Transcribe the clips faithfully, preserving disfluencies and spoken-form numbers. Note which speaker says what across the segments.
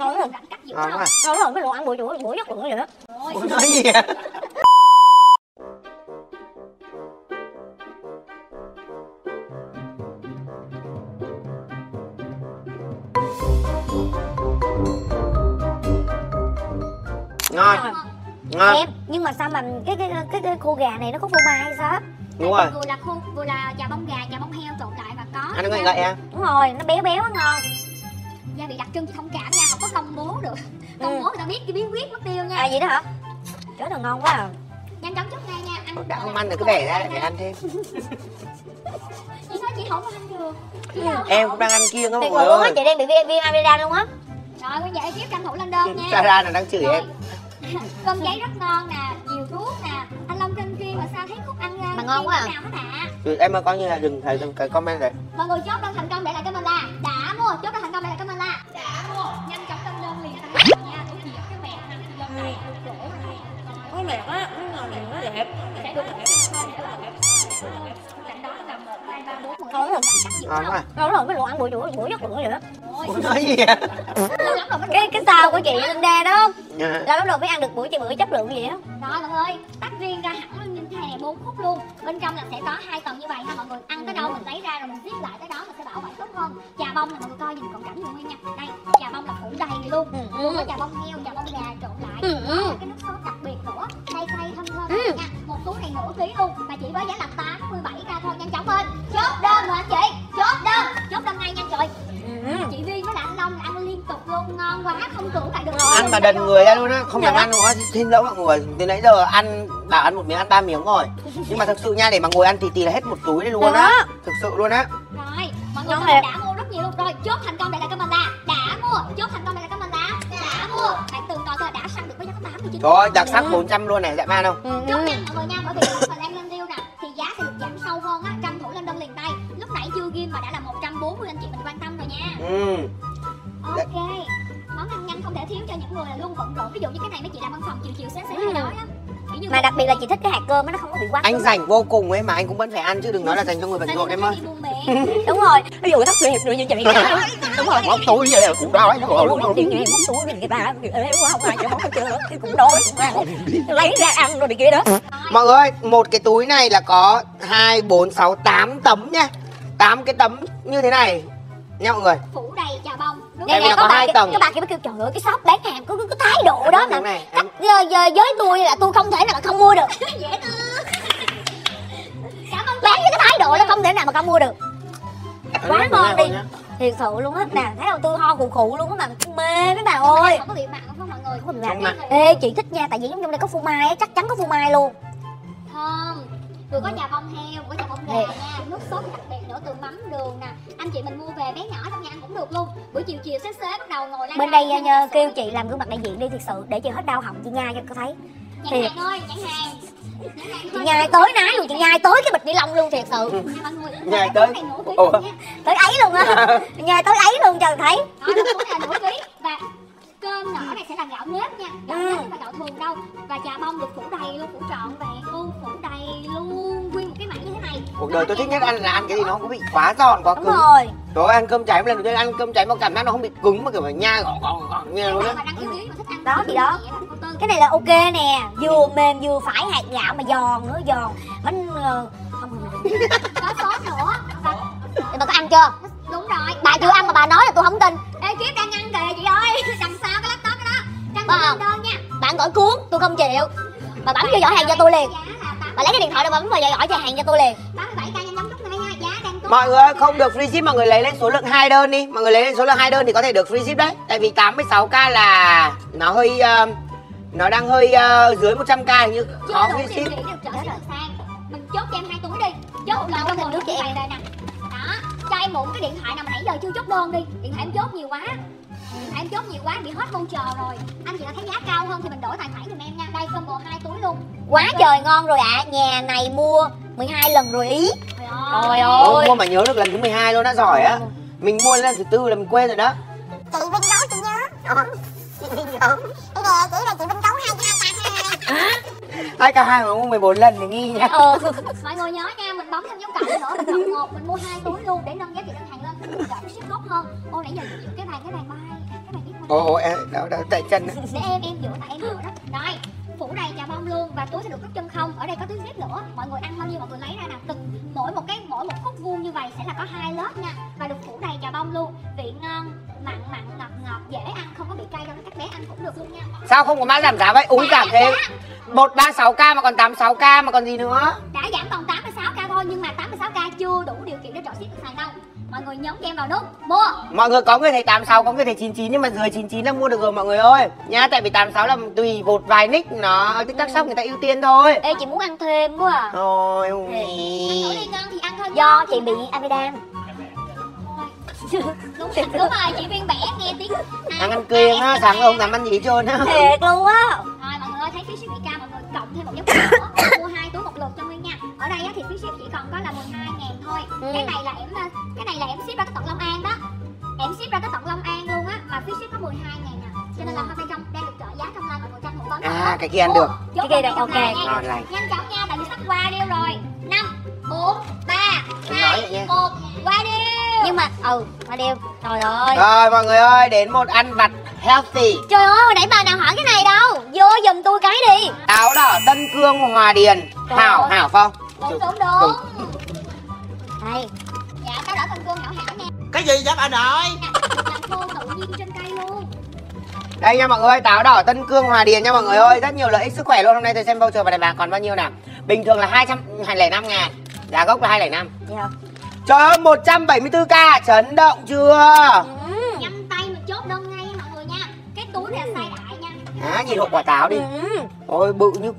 Speaker 1: Ngon rồi. Ngon quá. Ngon rồi, cái đồ ăn bữa chuỗi bữa nhất luôn vậy đó.
Speaker 2: Ủa nói gì vậy? Ngon. Ngon.
Speaker 1: Em, nhưng mà sao mà cái cái cái, cái khô gà này nó có phô mai hay sao?
Speaker 2: Đúng rồi.
Speaker 3: Vừa là khô, vừa là chà bông gà, chà bông heo trộn lại và có.
Speaker 2: Anh nói vậy em.
Speaker 1: Đúng rồi, nó béo béo nó ngon.
Speaker 3: Gia vị đặc trưng chị thông cảm nha, không có công bố được. Công bố người ta biết cái bí quyết mất tiêu nha.
Speaker 1: À vậy đó hả? Trời ơi ngon quá à.
Speaker 3: Nhanh chóng chút ngay nha, ăn.
Speaker 2: Đã không ăn được cái vẻ ra để ăn thêm.
Speaker 3: Chị nói chị không ăn được.
Speaker 2: Em cũng đang ăn kiêng đó mọi
Speaker 1: Thiệt
Speaker 2: người
Speaker 1: luôn á,
Speaker 2: ơi.
Speaker 1: chị đang bị viêm viêm amidan luôn á.
Speaker 3: Rồi bây giờ ekip tranh thủ lên đơn nha.
Speaker 2: Sarah là đang chửi em.
Speaker 3: Cơm cháy rất ngon nè, nhiều thuốc nè. Anh Long trên kia mà sao thấy Khúc ăn ra
Speaker 1: mà ngon quá à.
Speaker 3: nào hết ạ?
Speaker 2: Ừ, em ơi coi như là đừng thấy cái comment rồi.
Speaker 3: Mọi người chốt đơn thành công để lại comment là đã mua, chốt đơn thành công để lại comment là đã mua. Nhanh chóng lên đơn liền tay nha, tủ chỉ cái mẹ nè, dòng này được đổ này.
Speaker 1: Cái mẹ á, cái ngồi này nó đẹp.
Speaker 3: Sẽ được cạnh đó là một hai ba bốn
Speaker 1: Ngon rồi.
Speaker 2: Ngon quá.
Speaker 1: Ngon rồi, cái đồ ăn bữa chuỗi bữa nhất luôn vậy đó.
Speaker 2: Ủa nói gì vậy?
Speaker 1: Cái cái sao của chị Linda đó
Speaker 2: Dạ.
Speaker 1: là lúc đầu mới ăn được bữa chị bữa chất lượng gì á.
Speaker 3: Rồi mọi người, tách riêng ra hẳn luôn như thế này bốn khúc luôn. Bên trong là sẽ có hai tầng như vậy ha mọi người. Ăn tới đâu mình lấy ra rồi mình zip lại tới đó mình sẽ bảo quản tốt hơn. Chà bông là mọi người coi dùm cận cảnh luôn nha. Đây, chà bông là phủ đầy luôn. Luôn có chà bông heo, chà bông gà trộn lại. Đó là cái nước sốt đặc biệt nữa. Cay cay thơm thơm nha. Một túi này nửa ký luôn và chỉ với giá là tám mươi bảy k thôi. Nhanh chóng lên. Chốt đơn rồi anh chị. Chốt đơn. Chốt đơn ngay nha trời. Chị Viên với lại anh Long ăn liên tục luôn, ngon quá không tưởng lại được.
Speaker 2: Ăn mà đần người ra luôn á, không dám ăn nữa. Xin lỗi mọi người, từ nãy giờ ăn bảo ăn một miếng ăn ba miếng rồi. Nhưng mà thực sự nha, để mà ngồi ăn thì tì là hết một túi đây luôn á. Thực sự luôn á.
Speaker 3: Rồi, mọi người đã, đã mua rất nhiều luôn. Rồi, chốt thành công để lại comment là đã mua. Chốt thành công để lại comment là đã mua. Bạn từng coi coi đã săn được với giá tám mươi chín.
Speaker 2: Rồi, đặc sắc bốn trăm luôn này, dạ man không?
Speaker 3: Chốt nha mọi người nha, bởi vì phần em lên deal nè thì giá sẽ được giảm sâu hơn á, tranh thủ lên đơn liền tay. Lúc nãy chưa ghim mà đã là một trăm bốn mươi anh chị mình quan tâm rồi nha.
Speaker 2: Ừ.
Speaker 3: Ok. Món ăn nhanh không thể thiếu cho những người là luôn bận rộn. Ví dụ như cái này mấy chị làm văn phòng chiều chiều sáng sáng hay đói lắm.
Speaker 1: Mà đặc biệt là chị thích cái hạt cơm nó không có bị quá.
Speaker 2: Anh rảnh vô cùng ấy mà anh cũng vẫn phải ăn chứ đừng nói là dành cho người bận rộn em ơi.
Speaker 1: Đúng rồi. Ví dụ thất nghiệp rồi như chị.
Speaker 2: Đúng rồi, móc túi vậy là cũng đói.
Speaker 1: Móc túi người ta không ai cho móc hết trơn cái cũng đói. Lấy ra ăn rồi đi kia đó.
Speaker 2: Mọi người ơi, một cái túi này là có hai, bốn, sáu, tám tấm nha. tám cái tấm như thế này nha mọi người.
Speaker 3: Phủ đầy chà bông.
Speaker 2: Em là có hai tầng.
Speaker 1: Các bạn kia mới kêu trời ơi cái shop bán hàng có cái thái độ đó mà.
Speaker 2: Này,
Speaker 1: chắc với tôi là tôi không thể nào mà không mua được.
Speaker 3: Dễ thương. Cảm ơn
Speaker 1: bán với cái thái độ đó không thể nào mà không mua được. Quá ngon đi. Thiệt sự luôn á, nè thấy đâu tôi ho khụ khụ luôn á mà mê mấy bà ơi.
Speaker 3: Không có bị mặn không mọi người.
Speaker 1: Không có bị mặn. Ê chị thích nha, tại vì giống trong đây có phô mai á, chắc chắn có phô mai luôn.
Speaker 3: Thơm. Vừa có chà bông heo, vừa có chà bông gà nha, nước sốt đặc biệt nữa từ mắm đường nè. Anh chị mình mua về bé nhỏ trong nhà ăn cũng được luôn. Buổi chiều chiều xếp xếp bắt đầu ngồi lan.
Speaker 1: Bên đây nhờ, kêu chị làm gương mặt đại diện đi thiệt sự để chị hết đau họng chị nhai cho cô thấy.
Speaker 3: Nhãn hàng ơi, nhãn hàng.
Speaker 1: Chị nhai tới nái luôn, chị nhai tới cái bịch ni lông luôn thiệt sự.
Speaker 2: Nhai tới.
Speaker 1: Ủa. Tới ấy luôn á. Nhai tới ấy luôn cho thấy.
Speaker 3: Đó là nửa ký và cơm nở này sẽ là gạo nếp nha, gạo nếp không phải gạo thường đâu. Và chà bông được phủ đầy luôn, phủ trọn vẹn luôn, phủ đầy luôn, nguyên một cái mảng như thế này.
Speaker 2: Cuộc đời tôi thích nhất ăn là ăn cái gì nó không có bị quá giòn quá cứng.
Speaker 1: Đúng rồi.
Speaker 2: Rồi ăn cơm cháy một lần đầu tiên ăn cơm cháy mà cảm giác nó không bị cứng mà kiểu phải nhai gọn gọn gọn như luôn á.
Speaker 1: Đó thì đó. Cái này là ok nè, vừa mềm vừa phải hạt gạo mà giòn nữa, giòn. Bánh không
Speaker 3: có sốt nữa.
Speaker 1: Thì bà có ăn chưa?
Speaker 3: Đúng rồi.
Speaker 1: Bà chưa ăn mà bà nói là tôi không tin.
Speaker 3: Ê Kiếp đang ăn kìa chị ơi. Đằng sau cái laptop cái đó. Trang thủ đơn nha.
Speaker 1: Bạn gọi cuốn, tôi không chịu. Bà bấm vô giỏ hàng cho tôi liền. Bà lấy cái điện thoại rồi bấm vào giỏ cho hàng cho tôi liền.
Speaker 3: tám mươi bảy k nhanh chóng lúc này nha, giá đang tốt.
Speaker 2: Mọi người ơi, không được free ship, mọi người lấy lên số lượng hai đơn đi. Mọi người lấy lên số lượng hai đơn thì có thể được free ship đấy. Tại vì tám mươi sáu k là nó hơi uh, nó đang hơi uh, dưới một trăm k như khó free ship.
Speaker 3: Mình chốt cho em hai túi đi. Chốt một lần cho một nước chị em đây nè. Đó, cho em mượn cái điện thoại nào mà nãy giờ chưa chốt đơn đi. Điện thoại em chốt nhiều quá. Điện thoại em chốt nhiều quá bị hết voucher rồi. Anh chị nào thấy giá cao hơn thì mình đổi tài khoản giùm em nha. Đây combo hai túi luôn.
Speaker 1: Quá trời ngon rồi ạ. À. Nhà này mua mười hai lần rồi ý.
Speaker 3: Trời ơi.
Speaker 2: Ôi, mua mà nhớ được lần thứ mười hai luôn, đã giỏi á. Mình mua lần thứ tư là mình quên rồi đó.
Speaker 4: Chị Vinh Gấu chị nhớ. Ờ. Chị Vinh Gấu. Cái nè chỉ là chị Vinh Gấu hai hai k hai.
Speaker 2: hai k hai mà mua mười bốn lần thì nghi nha.
Speaker 1: Ờ.
Speaker 3: Mọi người nhớ nha, mình bấm thêm dấu cộng nữa, mình chọn một, mình mua hai túi luôn để nâng giá trị đơn hàng lên, đợi ship tốt hơn. Ô nãy giờ cái bàn cái bàn bay, cái bàn biết
Speaker 2: Ồ, ồ, em, đó, đó, tại chân đó.
Speaker 3: Để em em rửa tại em rửa đó. Rồi, phủ đầy chà bông luôn và túi sẽ được nút chân không. Ở đây có túi zip nữa. Mọi người ăn bao nhiêu mọi người lấy ra nè. Từng mỗi một cái mỗi một khúc vuông như vậy sẽ là có hai lớp nha. Và được phủ đầy chà bông luôn. Vị ngon, mặn mặn ngọt ngọt, dễ ăn, không có bị cay đâu, các bé ăn cũng được luôn nha.
Speaker 2: Sao không có mã giảm giá vậy? Uống giảm thêm một ba sáu k mà còn tám mươi sáu k mà còn gì nữa.
Speaker 3: Đã giảm còn tám mươi sáu k thôi, nhưng mà tám mươi sáu k chưa đủ điều kiện để trợ ship được xài đâu. Mọi người nhấn cho em vào nút mua.
Speaker 2: Mọi người có người thấy tám mươi sáu, có người thấy chín mươi chín, nhưng mà dưới chín mươi chín là mua được rồi mọi người ơi nhá. Tại vì tám mươi sáu là tùy một vài nick nó TikTok Shop người ta ưu tiên thôi.
Speaker 1: Ê chị muốn ăn thêm quá à.
Speaker 2: Thôi
Speaker 3: Ăn thử đi ngon thì ăn thôi.
Speaker 1: Do chị bị amidan.
Speaker 3: Đúng, đúng rồi, chị Viên bẻ nghe tiếng
Speaker 2: ăn ăn kiêng á, sáng không dám ăn gì hết trơn á.
Speaker 1: Thiệt luôn á.
Speaker 3: Rồi mọi người ơi, thấy phí ship Vika mọi người cộng thêm một dấu nữa, mua hai túi một lượt cho Nguyên nha. Ở đây á, thì phí ship chỉ còn có là mười hai ngàn thôi.
Speaker 1: Ừ.
Speaker 3: Cái này là em cái này là em ship ra tới tận Long An đó. Em ship ra tới tận Long An luôn á, mà phí ship có mười hai ngàn à. Cho nên là hôm nay trong đang được trợ giá trong live mọi người tranh một con.
Speaker 2: À, cái kia ăn được.
Speaker 1: Cái kia được, ok.
Speaker 2: Ngon lành.
Speaker 3: Nhanh chóng nha, tại vì sắp qua điêu rồi. Năm, bốn, ba,
Speaker 2: Em nói vậy
Speaker 3: hai,
Speaker 2: nha.
Speaker 3: một, qua điêu.
Speaker 1: Nhưng mà ừ mà điêu. Trời ơi.
Speaker 2: Rồi mọi người ơi, đến một ăn vặt healthy.
Speaker 1: Trời ơi hồi nãy bà nào hỏi cái này đâu. Vô giùm tôi cái đi.
Speaker 2: Táo đỏ Tân Cương Hòa Điền.
Speaker 1: Trời
Speaker 2: Hảo
Speaker 1: ơi.
Speaker 2: hảo không?
Speaker 3: Đúng đúng đúng.
Speaker 1: Đây.
Speaker 3: Dạ, táo đỏ Tân Cương hảo hảo nha.
Speaker 2: Cái gì vậy bà nội?
Speaker 3: Làm khô tự nhiên trên cây luôn.
Speaker 2: Đây nha mọi người, táo đỏ Tân Cương Hòa Điền nha mọi người ơi. Rất nhiều lợi ích sức khỏe luôn. Hôm nay tôi xem voucher và đại bạc còn bao nhiêu nào. Bình thường là hai trăm lẻ năm ngàn. Giá gốc là hai trăm lẻ năm.
Speaker 1: Dạ.
Speaker 2: Trời ơi, một trăm bảy mươi tư k. Chấn động chưa?
Speaker 1: Ừ.
Speaker 3: Nhanh tay mà chốt đơn ngay nha mọi người nha. Cái túi này là size đại nha.
Speaker 2: À, nhìn hộp quả táo đi.
Speaker 1: Ừ.
Speaker 2: Ôi bự như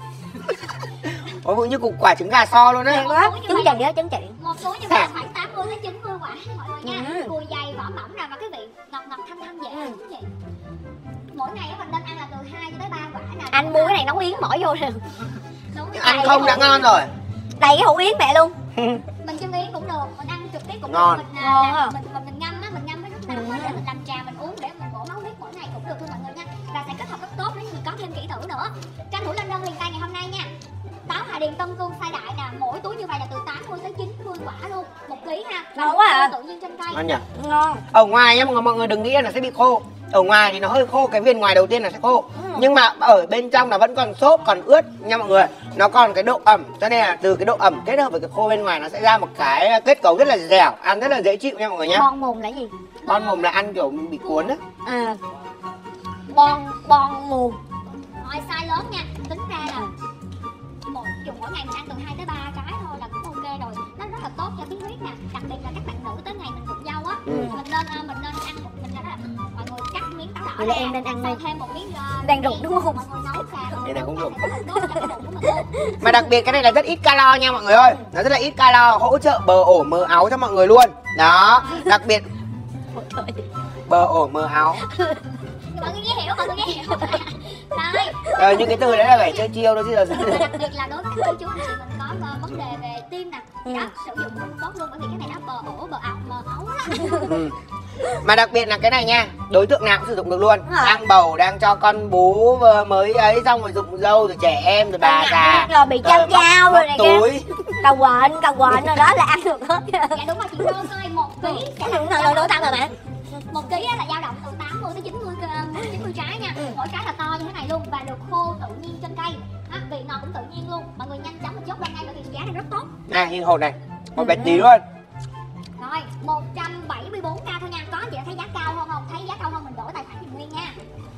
Speaker 2: Ôi bự như cục quả trứng gà so luôn
Speaker 1: Thiệt
Speaker 2: á.
Speaker 1: quá. Trứng chần á, trứng chị.
Speaker 3: Một túi như vậy khoảng tám mươi đến chín mươi quả mọi người nha.
Speaker 1: Ừ.
Speaker 3: Cùi dày, vỏ mỏng nè và cái vị ngọt ngọt thanh thanh dễ ăn quý vị. Mỗi ngày á mình nên ăn là từ hai cho tới ba quả nè.
Speaker 1: Anh mua cái này nấu yến bỏ vô nè.
Speaker 3: Đúng rồi.
Speaker 2: Ăn không đã ngon rồi.
Speaker 1: Đầy cái hũ yến mẹ luôn.
Speaker 3: Mình chưng yến cũng được, mình ăn trực tiếp cũng
Speaker 2: Ngon.
Speaker 3: được. Mình
Speaker 1: Ngon
Speaker 3: à,
Speaker 1: hả?
Speaker 3: mình mình, mình ngâm á, mình ngâm với nước nóng á để mình làm trà mình uống để mình bổ máu huyết mỗi ngày cũng được thôi mọi người nha. Và sẽ kết hợp rất tốt nếu như mình có thêm kỹ thử nữa. Tranh thủ lên đơn liền tay ngày hôm nay nha. Táo Hòa Điền Tân Cương size đại nè, mỗi túi như vậy là từ tám mươi tới chín mươi quả luôn, một ký ha.
Speaker 1: Ngon quá à.
Speaker 3: Tự nhiên trên cây.
Speaker 2: Ngon nhỉ?
Speaker 1: Ngon.
Speaker 2: Ở ngoài nhá mọi người, mọi người đừng nghĩ là nó sẽ bị khô. Ở ngoài thì nó hơi khô, cái viên ngoài đầu tiên là sẽ khô.
Speaker 1: Ừ.
Speaker 2: Nhưng mà ở bên trong nó vẫn còn xốp, còn ướt nha mọi người. Nó còn cái độ ẩm, cho nên là từ cái độ ẩm kết hợp với cái khô bên ngoài nó sẽ ra một cái kết cấu rất là dẻo, ăn rất là dễ chịu nha mọi người nhé.
Speaker 1: Bon mồm là gì?
Speaker 2: Bon mồm là ăn kiểu bị cuốn á.
Speaker 1: À. Bon bon mồm.
Speaker 3: Rồi size lớn nha, tính ra là một dùng mỗi ngày mình ăn từ hai tới ba cái thôi là cũng ok rồi. Nó rất là tốt cho tuyến huyết nè, đặc biệt là các bạn nữ tới ngày mình rụng dâu á.
Speaker 2: Ừ.
Speaker 3: Mình nên à, mình nên ăn một mình là mọi người cắt miếng táo đỏ
Speaker 1: Vậy là
Speaker 3: ra,
Speaker 1: em nên ăn
Speaker 3: xong
Speaker 1: đi.
Speaker 3: thêm một miếng uh,
Speaker 1: Đang rụng đúng không?
Speaker 3: mọi người nấu cà rốt.
Speaker 2: Đây này cũng rụng.
Speaker 3: Rất là tốt cho cái bụng của mình luôn.
Speaker 2: Mà đặc biệt cái này là rất ít calo nha mọi người ơi. Nó rất là ít calo, hỗ trợ bờ ổ mờ áo cho mọi người luôn. Đó, đặc biệt bờ ổ mờ áo.
Speaker 3: Mọi người nghe hiểu, mọi người nghe hiểu. Rồi.
Speaker 2: Ờ, những cái từ đấy là phải chơi chiêu đó chứ giờ.
Speaker 3: Đặc biệt là đối với các cô chú anh chị mình có uh, vấn đề về tim nè,
Speaker 1: Ừ.
Speaker 3: đó sử dụng cũng tốt luôn bởi vì cái này nó bờ ổ bờ ọc bờ ấu đó.
Speaker 2: Ừ. Mà đặc biệt là cái này nha, đối tượng nào cũng sử dụng được luôn.
Speaker 1: Đúng rồi.
Speaker 2: Đang bầu, đang cho con bú vừa mới ấy, xong rồi rụng râu, rồi trẻ em, rồi bà già,
Speaker 1: Rồi bị trao
Speaker 2: móc-
Speaker 1: trao
Speaker 2: móc
Speaker 1: rồi này kia.
Speaker 2: túi.
Speaker 1: Cà quện, cà quện rồi đó là ăn được hết.
Speaker 3: Dạ đúng rồi chị Rose ơi, một ký sẽ
Speaker 1: Cái
Speaker 3: là
Speaker 1: lượng nào đâu tăng rồi bạn.
Speaker 3: một ký á là dao động từ tám mươi tới chín mươi cơ- chín mươi trái nha.
Speaker 1: Ừ.
Speaker 3: Mỗi trái là to như thế này luôn và được khô tự nhiên trên cây. Đó, vị ngọt cũng tự nhiên luôn. Mọi người nhanh chóng mà chốt đơn ngay bởi vì giá này rất tốt.
Speaker 2: Này, hình hột này, một
Speaker 1: Ừ.
Speaker 2: bẹt tí luôn.
Speaker 3: Rồi, một trăm bảy mươi tư k thôi nha. Có anh chị thấy giá cao hơn không? Thấy giá cao hơn mình đổi tài khoản giùm Nguyên nha.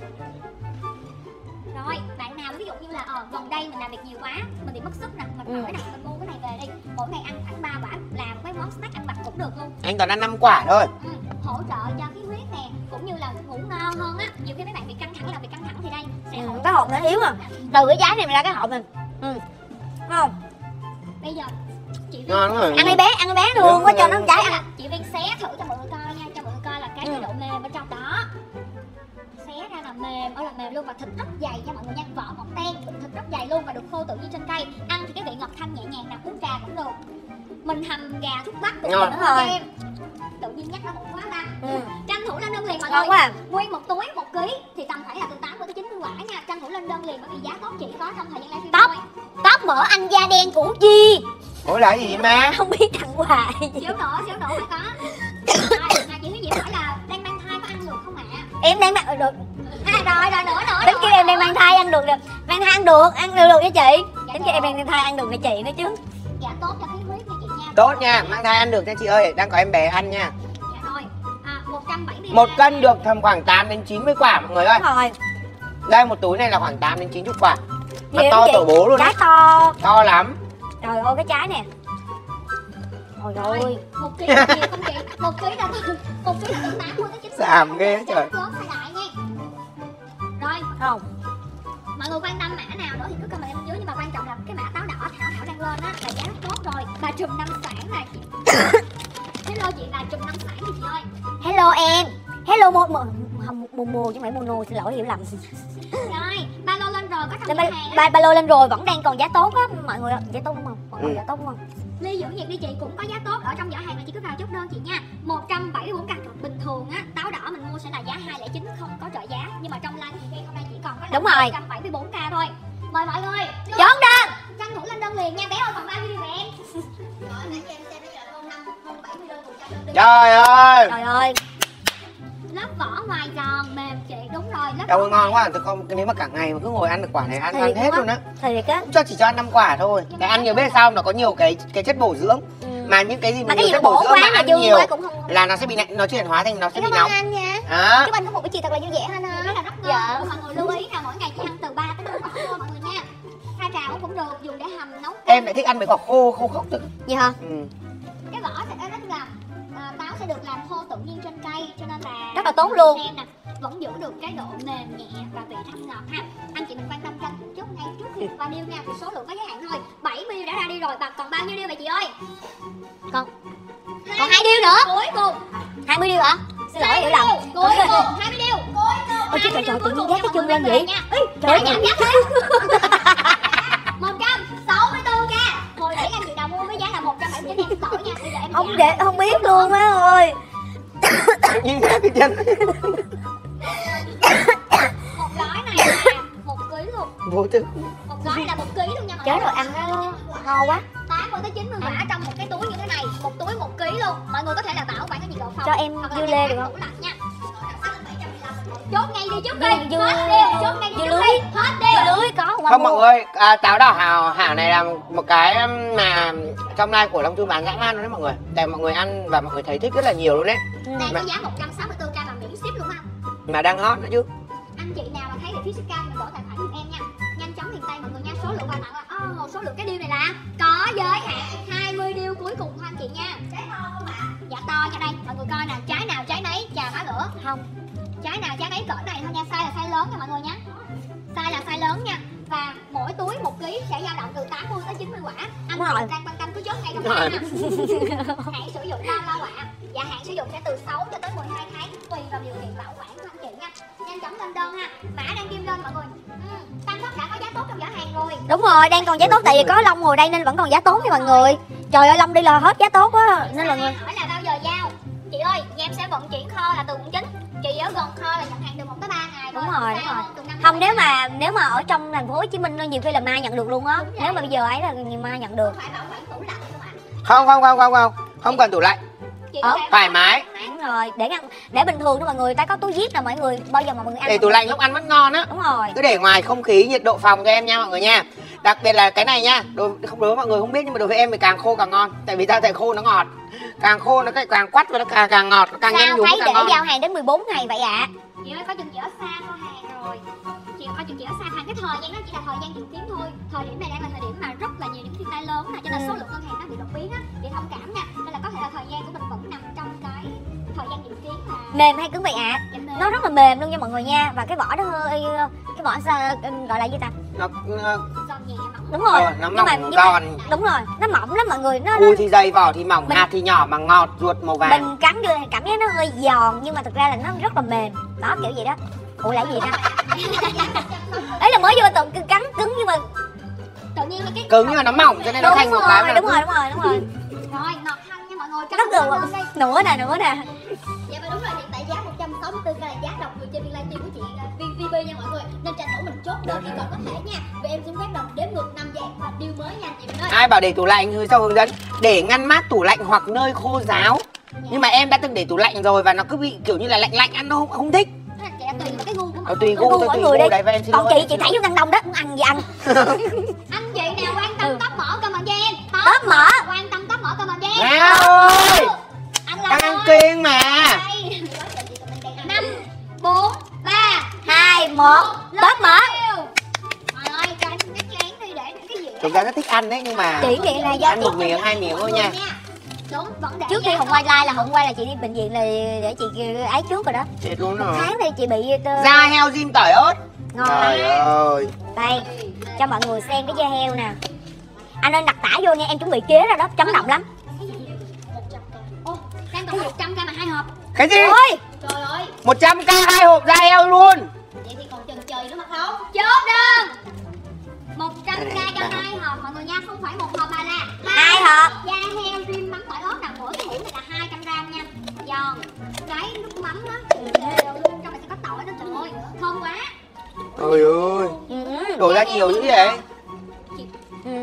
Speaker 3: Rồi, bạn nào ví dụ như là ờ gần đây mình làm việc nhiều quá, mình bị mất sức nè, mình
Speaker 1: Ừ.
Speaker 3: hỏi nè, mình mua cái này về đi. Mỗi ngày ăn khoảng ba quả, làm mấy món snack ăn vặt cũng được luôn.
Speaker 2: Anh toàn ăn năm quả thôi.
Speaker 3: Ừ, hỗ trợ cho khí huyết nè, cũng như là ngủ ngon hơn á. Nhiều khi mấy bạn bị căng thẳng, làm việc căng thẳng thì đây sẽ
Speaker 1: Ừ,
Speaker 3: hỗ trợ.
Speaker 1: cái hộp nó yếu à. Từ cái trái này ra cái hộp mình. Ừ. Đúng không?
Speaker 3: Bây giờ chị Viên
Speaker 2: Ngon rồi.
Speaker 1: Ăn đi bé, ăn đi bé luôn, có cho nó trái ăn.
Speaker 3: chị Viên xé thử cho mọi người coi nha, cho mọi người coi là cái
Speaker 1: Ừ.
Speaker 3: độ mềm bên trong đó. Xé ra là mềm, ôi là mềm luôn và thịt rất dày nha mọi người nha, vỏ mỏng ten, thịt rất dày luôn và được khô tự nhiên trên cây. Ăn thì cái vị ngọt thanh nhẹ nhàng nè, uống trà cũng được. Mình hầm gà thuốc bắc cũng
Speaker 2: Ngon.
Speaker 3: được
Speaker 1: Đúng rồi.
Speaker 3: em. Tự nhiên nhắc nó cũng quá ta.
Speaker 1: Ừ.
Speaker 3: Tranh thủ lên đơn liền mọi
Speaker 1: Ngon
Speaker 3: người.
Speaker 1: quá à.
Speaker 3: Nguyên một túi một ký thì tầm khoảng là từ tám mươi tới chín mươi quả nha. Tranh thủ lên đơn liền bởi vì giá tốt chỉ có trong thời gian livestream
Speaker 1: Tóc.
Speaker 3: thôi.
Speaker 1: Tóc mỡ anh da đen củ chi.
Speaker 2: Ủa là cái gì vậy má?
Speaker 1: Không biết tặng quà gì.
Speaker 3: Xíu nữa, xíu nữa phải có. Rồi, mà chị Thúy Diễm hỏi là đang mang thai có ăn được không ạ?
Speaker 1: Em đang mang được.
Speaker 3: À, rồi rồi nữa nữa.
Speaker 1: Tính kia em đang mang thai ăn được được. Mang thai ăn được, ăn được được với chị. Tính kia em đang mang thai ăn được với chị nữa chứ.
Speaker 3: Dạ tốt cho khí huyết nha chị nha.
Speaker 2: Tốt nha, mang thai ăn được nha chị ơi, đang có em bé ăn nha.
Speaker 3: Dạ rồi. À, một trăm bảy mươi
Speaker 2: Một cân được tầm khoảng tám đến chín mươi quả mọi người ơi.
Speaker 1: Đúng rồi.
Speaker 2: Đây một túi này là khoảng tám đến chín mươi quả. Mà
Speaker 1: Nhiều
Speaker 2: to
Speaker 1: chị.
Speaker 2: tổ bố luôn
Speaker 1: Trái
Speaker 2: á.
Speaker 1: to.
Speaker 2: To lắm.
Speaker 1: Trời ơi cái trái nè. Trời ơi.
Speaker 3: một ký là nhiều không chị? Một ký là từ một ký là từ tám mươi tới chín mươi.
Speaker 2: Xàm ghê á trời.
Speaker 3: Lớn phải đại nha. Rồi,
Speaker 1: Không.
Speaker 3: mọi người quan tâm mã nào nữa thì cứ comment bên dưới, nhưng mà quan trọng là cái mã táo đỏ Thảo Thảo đang lên á là giá rất tốt rồi. Bà Trùm Năm Sản là chị. Hello chị là Trùm Năm Sản thì chị ơi.
Speaker 1: Hello em. Hello mô mô không mô mô chứ không phải mono, xin lỗi hiểu lầm.
Speaker 3: Rồi, ba lô lên rồi, có trong
Speaker 1: ba,
Speaker 3: nhà hàng á.
Speaker 1: ba, ba lô lên rồi vẫn đang còn giá tốt á mọi người. Giá tốt đúng không? Vẫn còn
Speaker 2: Ừ.
Speaker 1: giá tốt đúng không?
Speaker 3: Ly dưỡng nhiệt đi chị cũng có giá tốt ở trong giỏ hàng này, chị cứ vào chốt đơn chị nha. một trăm bảy mươi tư k. Bình thường á táo đỏ mình mua sẽ là giá hai lẻ chín, không có trợ giá, nhưng mà trong live thì hôm nay chỉ còn có
Speaker 1: Đúng rồi.
Speaker 3: một trăm bảy mươi tư k thôi. Mời mọi người
Speaker 1: Chốt đơn.
Speaker 3: tranh thủ lên đơn liền nha bé ơi, còn bao nhiêu em. Rồi nãy giờ em xem bây giờ hơn năm hơn bảy mươi đơn một trăm đơn đi.
Speaker 2: Trời ơi.
Speaker 3: Ờ.
Speaker 1: Trời ơi.
Speaker 3: Lớp vỏ ngoài giòn mềm chị, đúng rồi. Lớp
Speaker 2: Đâu
Speaker 3: vỏ
Speaker 2: ơi, ngon quá, tôi không nếu mà cả ngày mà cứ ngồi ăn được quả này ăn, ăn
Speaker 1: Thiệt
Speaker 2: hết
Speaker 1: quá.
Speaker 2: luôn á.
Speaker 1: Thiệt á.
Speaker 2: Cho chỉ cho ăn năm quả thôi. Để ăn nhiều biết sao nó có nhiều cái cái chất bổ dưỡng.
Speaker 1: Ừ.
Speaker 2: Mà những cái gì mà
Speaker 1: Mà cái
Speaker 2: nhiều
Speaker 1: gì mà
Speaker 2: chất bổ
Speaker 1: bổ
Speaker 2: dưỡng
Speaker 1: quá
Speaker 2: mà
Speaker 1: mà
Speaker 2: ăn
Speaker 1: dư
Speaker 2: nhiều
Speaker 1: quá cũng không.
Speaker 2: là nó sẽ bị nó chuyển hóa thành nó sẽ
Speaker 3: Cảm
Speaker 2: bị
Speaker 3: ơn
Speaker 2: nóng.
Speaker 3: anh nha.
Speaker 2: Đó.
Speaker 3: Chúc anh có một buổi chiều thật là vui vẻ anh ơi. Rất là rất ngon.
Speaker 1: Dạ.
Speaker 3: Mọi người lưu ý là mỗi ngày chỉ ăn từ ba tới bốn quả thôi mọi người nha. Hai trào cũng được, dùng để hầm nấu.
Speaker 2: Em lại thích ăn mấy quả khô khô khốc thực.
Speaker 1: Gì hả?
Speaker 2: Ừ.
Speaker 3: Cái vỏ sẽ rất là à, táo sẽ được làm khô tự nhiên trên cây, cho nên là
Speaker 1: Rất là tốt luôn.
Speaker 3: em nè vẫn giữ được cái độ mềm nhẹ và vị thanh ngọt ha. Anh chị mình quan tâm tranh thủ chút ngay trước khi qua deal nha, vì số lượng có giới hạn thôi. bảy mươi đã ra đi rồi, bà còn bao nhiêu deal vậy chị ơi?
Speaker 1: Còn còn hai điêu nữa.
Speaker 3: Cuối cùng.
Speaker 1: hai mươi điêu hả? Xin lỗi hiểu lầm.
Speaker 3: Cuối cùng hai mươi deal. Cuối cùng.
Speaker 1: Ôi chứ trời trời tự nhiên ghét cái chân lên vậy.
Speaker 3: Trời ơi, giảm giá thế. một trăm sáu mươi tư k. Hồi nãy anh chị nào mua với giá là một trăm bảy mươi chín em đổi nha. Bây giờ em
Speaker 1: Không
Speaker 3: giảm.
Speaker 1: để không biết luôn má ơi.
Speaker 2: Tự nhiên ghét cái chân.
Speaker 3: Một gói này là một ký luôn.
Speaker 2: Vô tư.
Speaker 3: Một gói là một ký luôn nha mọi
Speaker 1: Chết
Speaker 3: người.
Speaker 1: rồi ăn nó ngon quá.
Speaker 3: tám mươi tới chín mươi quả trong một cái túi như thế này, một túi một ký luôn. Mọi người có thể là bảo quản ở nhiệt độ phòng.
Speaker 1: Cho em
Speaker 3: hoặc là
Speaker 1: dưa
Speaker 3: em
Speaker 1: lê
Speaker 3: bán
Speaker 1: được không?
Speaker 3: tủ lạnh nha. Chốt ngay đi trước đi.
Speaker 1: Dưa-
Speaker 3: Hết đi. Chốt ngay đi
Speaker 1: dưa
Speaker 3: trước
Speaker 1: lưới.
Speaker 3: đi. Hết đi.
Speaker 1: Lưới có không?
Speaker 2: Không mọi người, à, táo đỏ hảo hảo này là một cái um, mà trong live của Long Thư bán dã man luôn đấy mọi người. Tại mọi người ăn và mọi người thấy thích rất là nhiều luôn đấy.
Speaker 3: Đang có giá một trăm sáu mươi tư k và miễn ship luôn ha.
Speaker 2: Mà đang hot nữa chứ.
Speaker 3: Anh chị nào mà thấy được phía ship cam mình đổ tài khoản giúp em nha. Nhanh chóng liền tay mọi người nha. Số lượng quà tặng là oh, số lượng cái deal này là có giới hạn hai mươi deal cuối cùng thôi anh chị nha. Trái to không ạ? Dạ to nha, đây mọi người coi nè, trái nào trái nấy chà phá lửa.
Speaker 1: Không.
Speaker 3: Trái nào trái nấy cỡ này thôi nha, size là size lớn nha mọi người nha. Size là size lớn nha. Và mỗi túi một ký sẽ dao động từ tám mươi tới chín mươi quả. Anh
Speaker 1: Đúng
Speaker 3: chị
Speaker 1: rồi.
Speaker 3: đang quan tâm cứ chốt ngay trong
Speaker 2: Đúng
Speaker 3: này
Speaker 2: rồi.
Speaker 3: ha. Hạn sử dụng bao lâu ạ? Dạ hạn sử dụng sẽ từ sáu cho tới mười hai tháng tùy vào điều kiện bảo quản của anh chị nha. Nhanh chóng lên đơn ha. Mã đang kim lên mọi người. Ừ, Tăng Tốc đã có giá tốt trong giỏ hàng rồi.
Speaker 1: Đúng rồi, đang còn giá tốt tại vì có Long ngồi đây nên vẫn còn giá tốt nha mọi người. Trời ơi Long đi là hết giá tốt quá nên là người.
Speaker 3: Hỏi là bao giờ giao? Chị ơi, nhà em sẽ vận chuyển kho là từ quận chín. Chị ở gần kho là nhận hàng từ một tới ba ngày thôi.
Speaker 1: Đúng rồi, đúng
Speaker 3: Xa
Speaker 1: rồi.
Speaker 3: hơn từ năm
Speaker 1: Không
Speaker 3: tới
Speaker 1: nếu
Speaker 3: bảy
Speaker 1: mà nếu mà ở trong thành phố Hồ Chí Minh nhiều khi là mai nhận được luôn á.
Speaker 3: Đúng vậy.
Speaker 1: Nếu mà bây giờ ấy là ngày mai nhận được.
Speaker 3: ngày. Phải bảo quản tủ lạnh không ạ?
Speaker 2: Không không không không không. Không cần tủ lạnh.
Speaker 3: Chị
Speaker 1: Ờ,
Speaker 3: có thể
Speaker 2: thoải
Speaker 3: bảo
Speaker 2: mái.
Speaker 3: quản
Speaker 1: Đúng rồi, để ngăn để bình thường đó mọi người ta có túi zip là mọi người bao giờ mà mọi người ăn.
Speaker 2: Để tủ lạnh lúc ăn vẫn ngon á.
Speaker 1: Đúng rồi.
Speaker 2: Cứ để ngoài không khí nhiệt độ phòng cho em nha mọi người nha. Đặc biệt là cái này nha, đối không đối với mọi người không biết nhưng mà đối với em thì càng khô càng ngon. Tại vì ta thấy khô nó ngọt. Càng khô nó càng quắt và nó càng càng ngọt, nó càng nhanh
Speaker 1: Sao
Speaker 2: nhúng
Speaker 1: thấy
Speaker 2: càng
Speaker 1: để
Speaker 2: ngon.
Speaker 1: giao hàng đến mười bốn ngày vậy ạ?
Speaker 3: Chị ơi, có chừng chị ở xa kho hàng rồi. Chị coi chừng chị ở xa hàng, cái thời gian đó chỉ là thời gian dự kiến thôi. Thời điểm này đang là thời điểm mà rất là nhiều những thiên tai lớn nè, cho nên
Speaker 1: Ừ.
Speaker 3: số lượng đơn hàng nó bị đột biến á, bị thông cảm nha. Nên là có thể là thời gian của mình vẫn nằm trong cái thời gian dự kiến mà
Speaker 1: Mềm hay cứng vậy ạ?
Speaker 3: em
Speaker 1: Nó rất là mềm luôn nha mọi người nha. Và cái vỏ nó hơi cái vỏ sao, gọi là gì ta?
Speaker 2: Nó nó,
Speaker 3: giòn nhẹ mỏng.
Speaker 1: Đúng rồi.
Speaker 2: ờ, nó
Speaker 1: Nhưng mà-
Speaker 2: mỏng
Speaker 1: nhưng mà-
Speaker 2: giòn.
Speaker 1: Đúng rồi, nó mỏng lắm mọi người. Nó, nó
Speaker 2: Cùi thì dày, vỏ thì mỏng,
Speaker 1: Mình-
Speaker 2: hạt thì nhỏ mà ngọt, ruột màu vàng.
Speaker 1: mình cắn vô thì cảm giác nó hơi giòn nhưng mà thực ra là nó rất là mềm. Đó kiểu gì đó. Ủa là gì đó? Ấy là mới vô tự cắn cứng nhưng mà
Speaker 3: Tự nhiên là cái
Speaker 2: Cứng nhưng mà nó mỏng cho nên nó
Speaker 1: đúng
Speaker 2: thành một
Speaker 1: rồi,
Speaker 2: cái mà
Speaker 1: đúng rồi, đúng rồi, đúng rồi.
Speaker 3: rồi ngọt thanh nha mọi người.
Speaker 1: Rất là nữa nè, nữa nè.
Speaker 3: Dạ và đúng rồi, hiện tại giá một trăm sáu mươi tư k là giá độc người chơi livestream của chị uh, vê bê nha mọi người. Nên tranh thủ mình chốt đơn khi còn có thể nha. Vì em xin phép đồng đếm ngược năm giây và deal mới nha anh chị mình ơi.
Speaker 2: ai bảo để tủ lạnh thì sau hướng dẫn để ngăn mát tủ lạnh hoặc nơi khô ráo. Nhưng mà em đã từng để tủ lạnh rồi và nó cứ bị kiểu như là lạnh lạnh ăn nó không, không thích. Ờ, tùy gu tôi
Speaker 1: mọi
Speaker 2: tùy
Speaker 1: người
Speaker 2: gu
Speaker 1: đi.
Speaker 2: đấy và em xin
Speaker 1: Còn
Speaker 2: lỗi.
Speaker 1: chị chị thấy nó ăn đông đó, cũng ăn gì ăn.
Speaker 3: Anh chị nào quan tâm tóc mỡ comment cho em.
Speaker 1: Tóc mỡ.
Speaker 3: Quan tâm tóc mỡ comment cho em.
Speaker 2: Ngao ơi,
Speaker 3: Anh
Speaker 2: đang
Speaker 3: làm
Speaker 2: ăn kiêng mà.
Speaker 3: năm bốn ba
Speaker 1: Hai một tóc mỡ.
Speaker 3: Trời ơi, cho anh nhắc lén đi để cái gì.
Speaker 2: Thực ra rất thích ăn đấy nhưng mà
Speaker 1: Chị nghiện là do
Speaker 2: ăn một miếng hai miếng thôi nha.
Speaker 3: Đúng, vẫn để
Speaker 1: trước khi Hồng quay live là Hồng quay là chị đi bệnh viện là để chị ấy trước rồi đó.
Speaker 2: Chết luôn
Speaker 1: Một
Speaker 2: rồi.
Speaker 1: tháng thì chị bị uh,
Speaker 2: Da heo rim tỏi ớt.
Speaker 1: ngon
Speaker 2: Trời
Speaker 1: lắm.
Speaker 2: ơi.
Speaker 1: Đây cho mọi người xem cái da heo nè. Anh ơi đặt tả vô nha, em chuẩn bị chế ra đó, chấn động lắm.
Speaker 3: Ô, đang còn một trăm k mà hai hộp.
Speaker 2: Cái gì?
Speaker 1: Ôi
Speaker 3: Trời ơi,
Speaker 2: một trăm k hai hộp da heo luôn.
Speaker 3: vậy thì còn chần chừ nữa mà không. Chốt đơn. một trăm k cho hai hộp mọi người nha, không phải một hộp mà là
Speaker 1: hai hộp.
Speaker 3: da heo rim mắm tỏi ớt nào mỗi cái hũ này là hai trăm gram nha. Giòn, cái nước mắm đó, đều luôn, trong này sẽ có tỏi đó, trời ơi, thơm quá.
Speaker 2: Ôi ơi,
Speaker 1: Ừ.
Speaker 2: đổ ra nhiều dữ vậy.
Speaker 1: Ừ.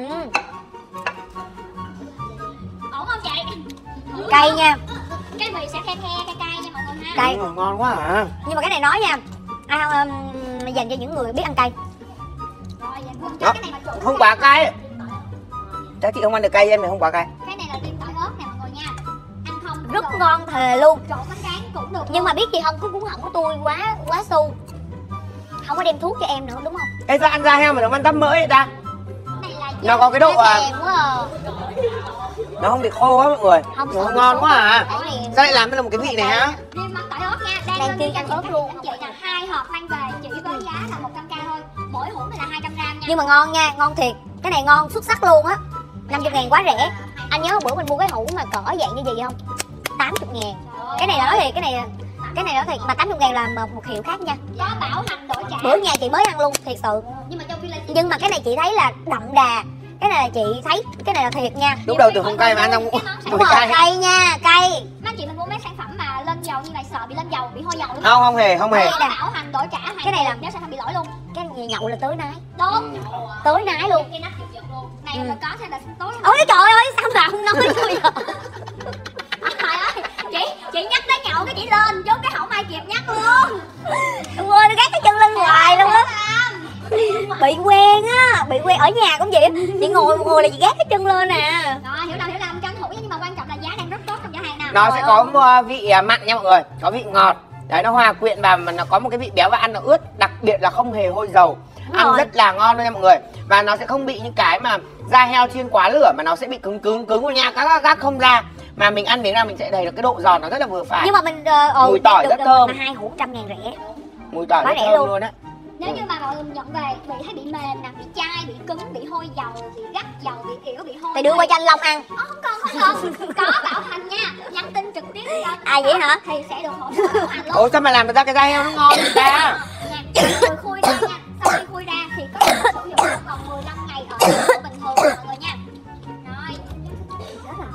Speaker 3: Ổn không chị?
Speaker 1: Cay nha.
Speaker 3: Cái vị sẽ khe khe cay cay nha mọi người ha.
Speaker 1: Cay.
Speaker 2: Ừ, ngon quá à.
Speaker 1: Nhưng mà cái này nói nha, ai không um, dành cho những người biết ăn cay.
Speaker 3: Rồi, vậy quân
Speaker 2: Đó,
Speaker 3: cái này là chủ.
Speaker 2: không quá cay. Chắc chị không ăn được cay em này không quá cay.
Speaker 3: Cái này là rim tỏi ớt nè mọi người nha. Ăn không cũng
Speaker 1: Rất
Speaker 3: được.
Speaker 1: ngon thề luôn.
Speaker 3: Trộn bánh tráng cũng được.
Speaker 1: Nhưng mà biết gì không, cái cuốn họng của tôi quá quá su. Không có đem thuốc cho em nữa đúng không?
Speaker 2: Ê sao ăn da heo mà nó ăn tắp mỡ vậy ta?
Speaker 3: Cái này là
Speaker 2: Nó có cái độ
Speaker 1: Nó
Speaker 2: à,
Speaker 1: thèm quá à.
Speaker 2: nó không bị khô quá mọi người.
Speaker 1: Không
Speaker 2: Nó
Speaker 1: sợ
Speaker 2: ngon
Speaker 1: sốt.
Speaker 2: quá à.
Speaker 1: Cái này
Speaker 2: Sao lại làm ra một cái vị này hả?
Speaker 3: rim mắm tỏi ớt nha. Đang
Speaker 1: Đang
Speaker 3: lên
Speaker 1: tiên
Speaker 3: cho
Speaker 1: ăn
Speaker 3: chị
Speaker 1: ớt
Speaker 3: các
Speaker 1: luôn.
Speaker 3: anh chị nè, hai hộp mang về chỉ với giá là một trăm k thôi. Mỗi hũ này là hai trăm gram nha.
Speaker 1: Nhưng mà ngon nha, ngon thiệt. Cái này ngon xuất sắc luôn á. năm mươi ngàn quá rẻ. Anh nhớ bữa mình mua cái hũ mà cỡ dạng như gì không? tám mươi ngàn. Cái này nói thiệt, cái này cái này nói thiệt mà tám mươi ngàn là một, một hiệu khác nha.
Speaker 3: Có bảo hành đổi trả.
Speaker 1: Bữa nhà chị mới ăn luôn, thiệt sự.
Speaker 3: Nhưng mà trong khi là
Speaker 1: Nhưng mà cái này chị thấy là đậm đà. Cái này là chị thấy, cái này là thiệt nha.
Speaker 2: Lúc đầu tưởng không cay mà ăn xong
Speaker 1: Đúng
Speaker 2: mùi
Speaker 1: rồi,
Speaker 2: cay.
Speaker 1: cay nha, cay.
Speaker 3: mấy chị mình mua mấy sản phẩm mà lên dầu như vậy sợ bị lên dầu bị hôi dầu đúng
Speaker 2: Không, không hề, không hề.
Speaker 3: Có bảo hành đổi trả hàng
Speaker 1: Cái này là-
Speaker 3: nếu sản phẩm bị lỗi luôn.
Speaker 1: Cái này nhậu là tới nái.
Speaker 3: Đúng.
Speaker 1: Tới nái luôn.
Speaker 3: Cái nắp giật giật luôn. Này
Speaker 1: Ừ.
Speaker 3: là có thêm là tối.
Speaker 1: Ôi trời ơi, sao mà không nói bây giờ.
Speaker 3: Trời ơi, chị chị nhắc tới nhậu cái chị lên chốt cái không ai kịp nhắc luôn.
Speaker 1: Quên, nó gác cái chân lên hoài luôn á. Bị quen á, bị quen ở nhà cũng vậy á. Chị ngồi ngồi là chị gác cái chân lên nè.
Speaker 3: Rồi hiểu đâu hiểu đâu tranh thủ nhưng mà quan trọng là giá đang rất tốt trong cửa hàng nào.
Speaker 2: Nó sẽ có uh, vị uh, mặn nha mọi người, có vị ngọt. Đấy, nó hòa quyện vào mà nó có một cái vị béo và ăn nó ướt, đặc biệt là không hề hôi dầu. Ăn
Speaker 1: rồi.
Speaker 2: rất là ngon luôn nha mọi người. Và nó sẽ không bị những cái mà da heo chiên quá lửa mà nó sẽ bị cứng cứng cứng của nha, các các các không ra. Mà mình ăn miếng nào mình sẽ thấy được cái độ giòn nó rất là vừa phải.
Speaker 1: Nhưng mà mình ờ, ừ,
Speaker 2: Mùi tỏi
Speaker 1: được,
Speaker 2: rất
Speaker 1: được,
Speaker 2: thơm.
Speaker 1: Mà hai hũ trăm ngàn rẻ.
Speaker 2: Mùi tỏi
Speaker 1: quá
Speaker 2: rất
Speaker 1: rẻ
Speaker 2: thơm
Speaker 1: luôn.
Speaker 2: luôn á.
Speaker 3: Nếu như mà mọi người nhận về bị thấy bị mềm nè, bị chai, bị cứng, bị hôi dầu, bị gắt dầu, bị ỉu, bị hôi.
Speaker 1: Thì đưa qua cho anh Long ăn.
Speaker 3: Ờ, không cần không cần. Có bảo hành nha. Nhắn tin trực tiếp cho
Speaker 1: À vậy hả?
Speaker 3: thì sẽ được hỗ trợ bảo hành luôn.
Speaker 2: Ủa sao mà làm được ra cái da heo nó ngon vậy ta?
Speaker 3: Nha, người khui ra nha. Sau khi khui ra thì có thể sử dụng trong vòng mười lăm ngày ở nhiệt độ bình thường mọi người nha. Rồi. Rất là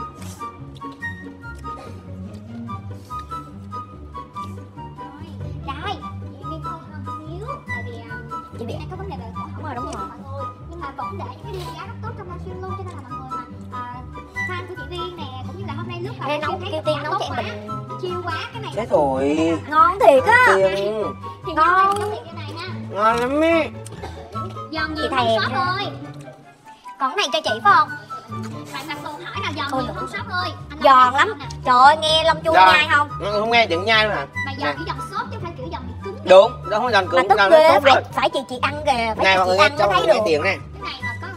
Speaker 3: Rồi, chị Viên hơi hơn xíu tại vì à,
Speaker 1: Chị biết.
Speaker 3: đang có vấn đề về cổ họng
Speaker 1: Đúng rồi, đúng rồi.
Speaker 3: mọi người. Nhưng mà vẫn để những cái điều giá rất tốt trong livestream luôn cho nên là mọi người mà à, fan của chị Viên nè cũng như là hôm nay lướt vào
Speaker 1: Đây nấu
Speaker 3: livestream
Speaker 1: kêu
Speaker 3: thấy
Speaker 1: tiên
Speaker 3: quá
Speaker 1: nấu cho
Speaker 3: tốt
Speaker 1: em
Speaker 3: quá,
Speaker 1: mình.
Speaker 3: chiêu quá cái này
Speaker 2: Chết rồi.
Speaker 1: Ngon thiệt á.
Speaker 2: Tiên.
Speaker 3: thì
Speaker 1: ngon.
Speaker 3: ngon như này nha.
Speaker 2: Ngon lắm ý.
Speaker 3: Giòn
Speaker 1: Chị
Speaker 3: nhiều
Speaker 1: thèm
Speaker 3: không sót
Speaker 1: nha.
Speaker 3: ơi.
Speaker 1: Còn cái này cho chị phải không?
Speaker 3: Bạn đặt câu hỏi nào giòn
Speaker 1: Thôi
Speaker 3: nhiều
Speaker 1: nữa.
Speaker 3: không sót ơi. Anh
Speaker 1: Giòn
Speaker 3: nói
Speaker 1: lắm.
Speaker 3: nè.
Speaker 1: Trời ơi, nghe Long chua
Speaker 2: Giòn.
Speaker 1: nhai không?
Speaker 2: Ừ, không nghe tiếng nhai luôn hả?
Speaker 3: Mà giòn kiểu giòn sốt chứ không phải kiểu giòn bị cứng.
Speaker 2: Đúng, nó không giòn
Speaker 1: Mà
Speaker 2: cứng,
Speaker 1: tức
Speaker 2: giòn nó
Speaker 1: ghê,
Speaker 2: tốt
Speaker 1: phải,
Speaker 2: rồi.
Speaker 1: phải chị chị ăn kìa. Phải
Speaker 2: Này
Speaker 1: chị
Speaker 2: mọi người
Speaker 1: chị
Speaker 2: nghe
Speaker 1: ăn
Speaker 2: cho
Speaker 1: mới
Speaker 2: mọi
Speaker 1: thấy
Speaker 2: người nghe
Speaker 1: được.
Speaker 2: tiếng này.
Speaker 3: Cái này mà có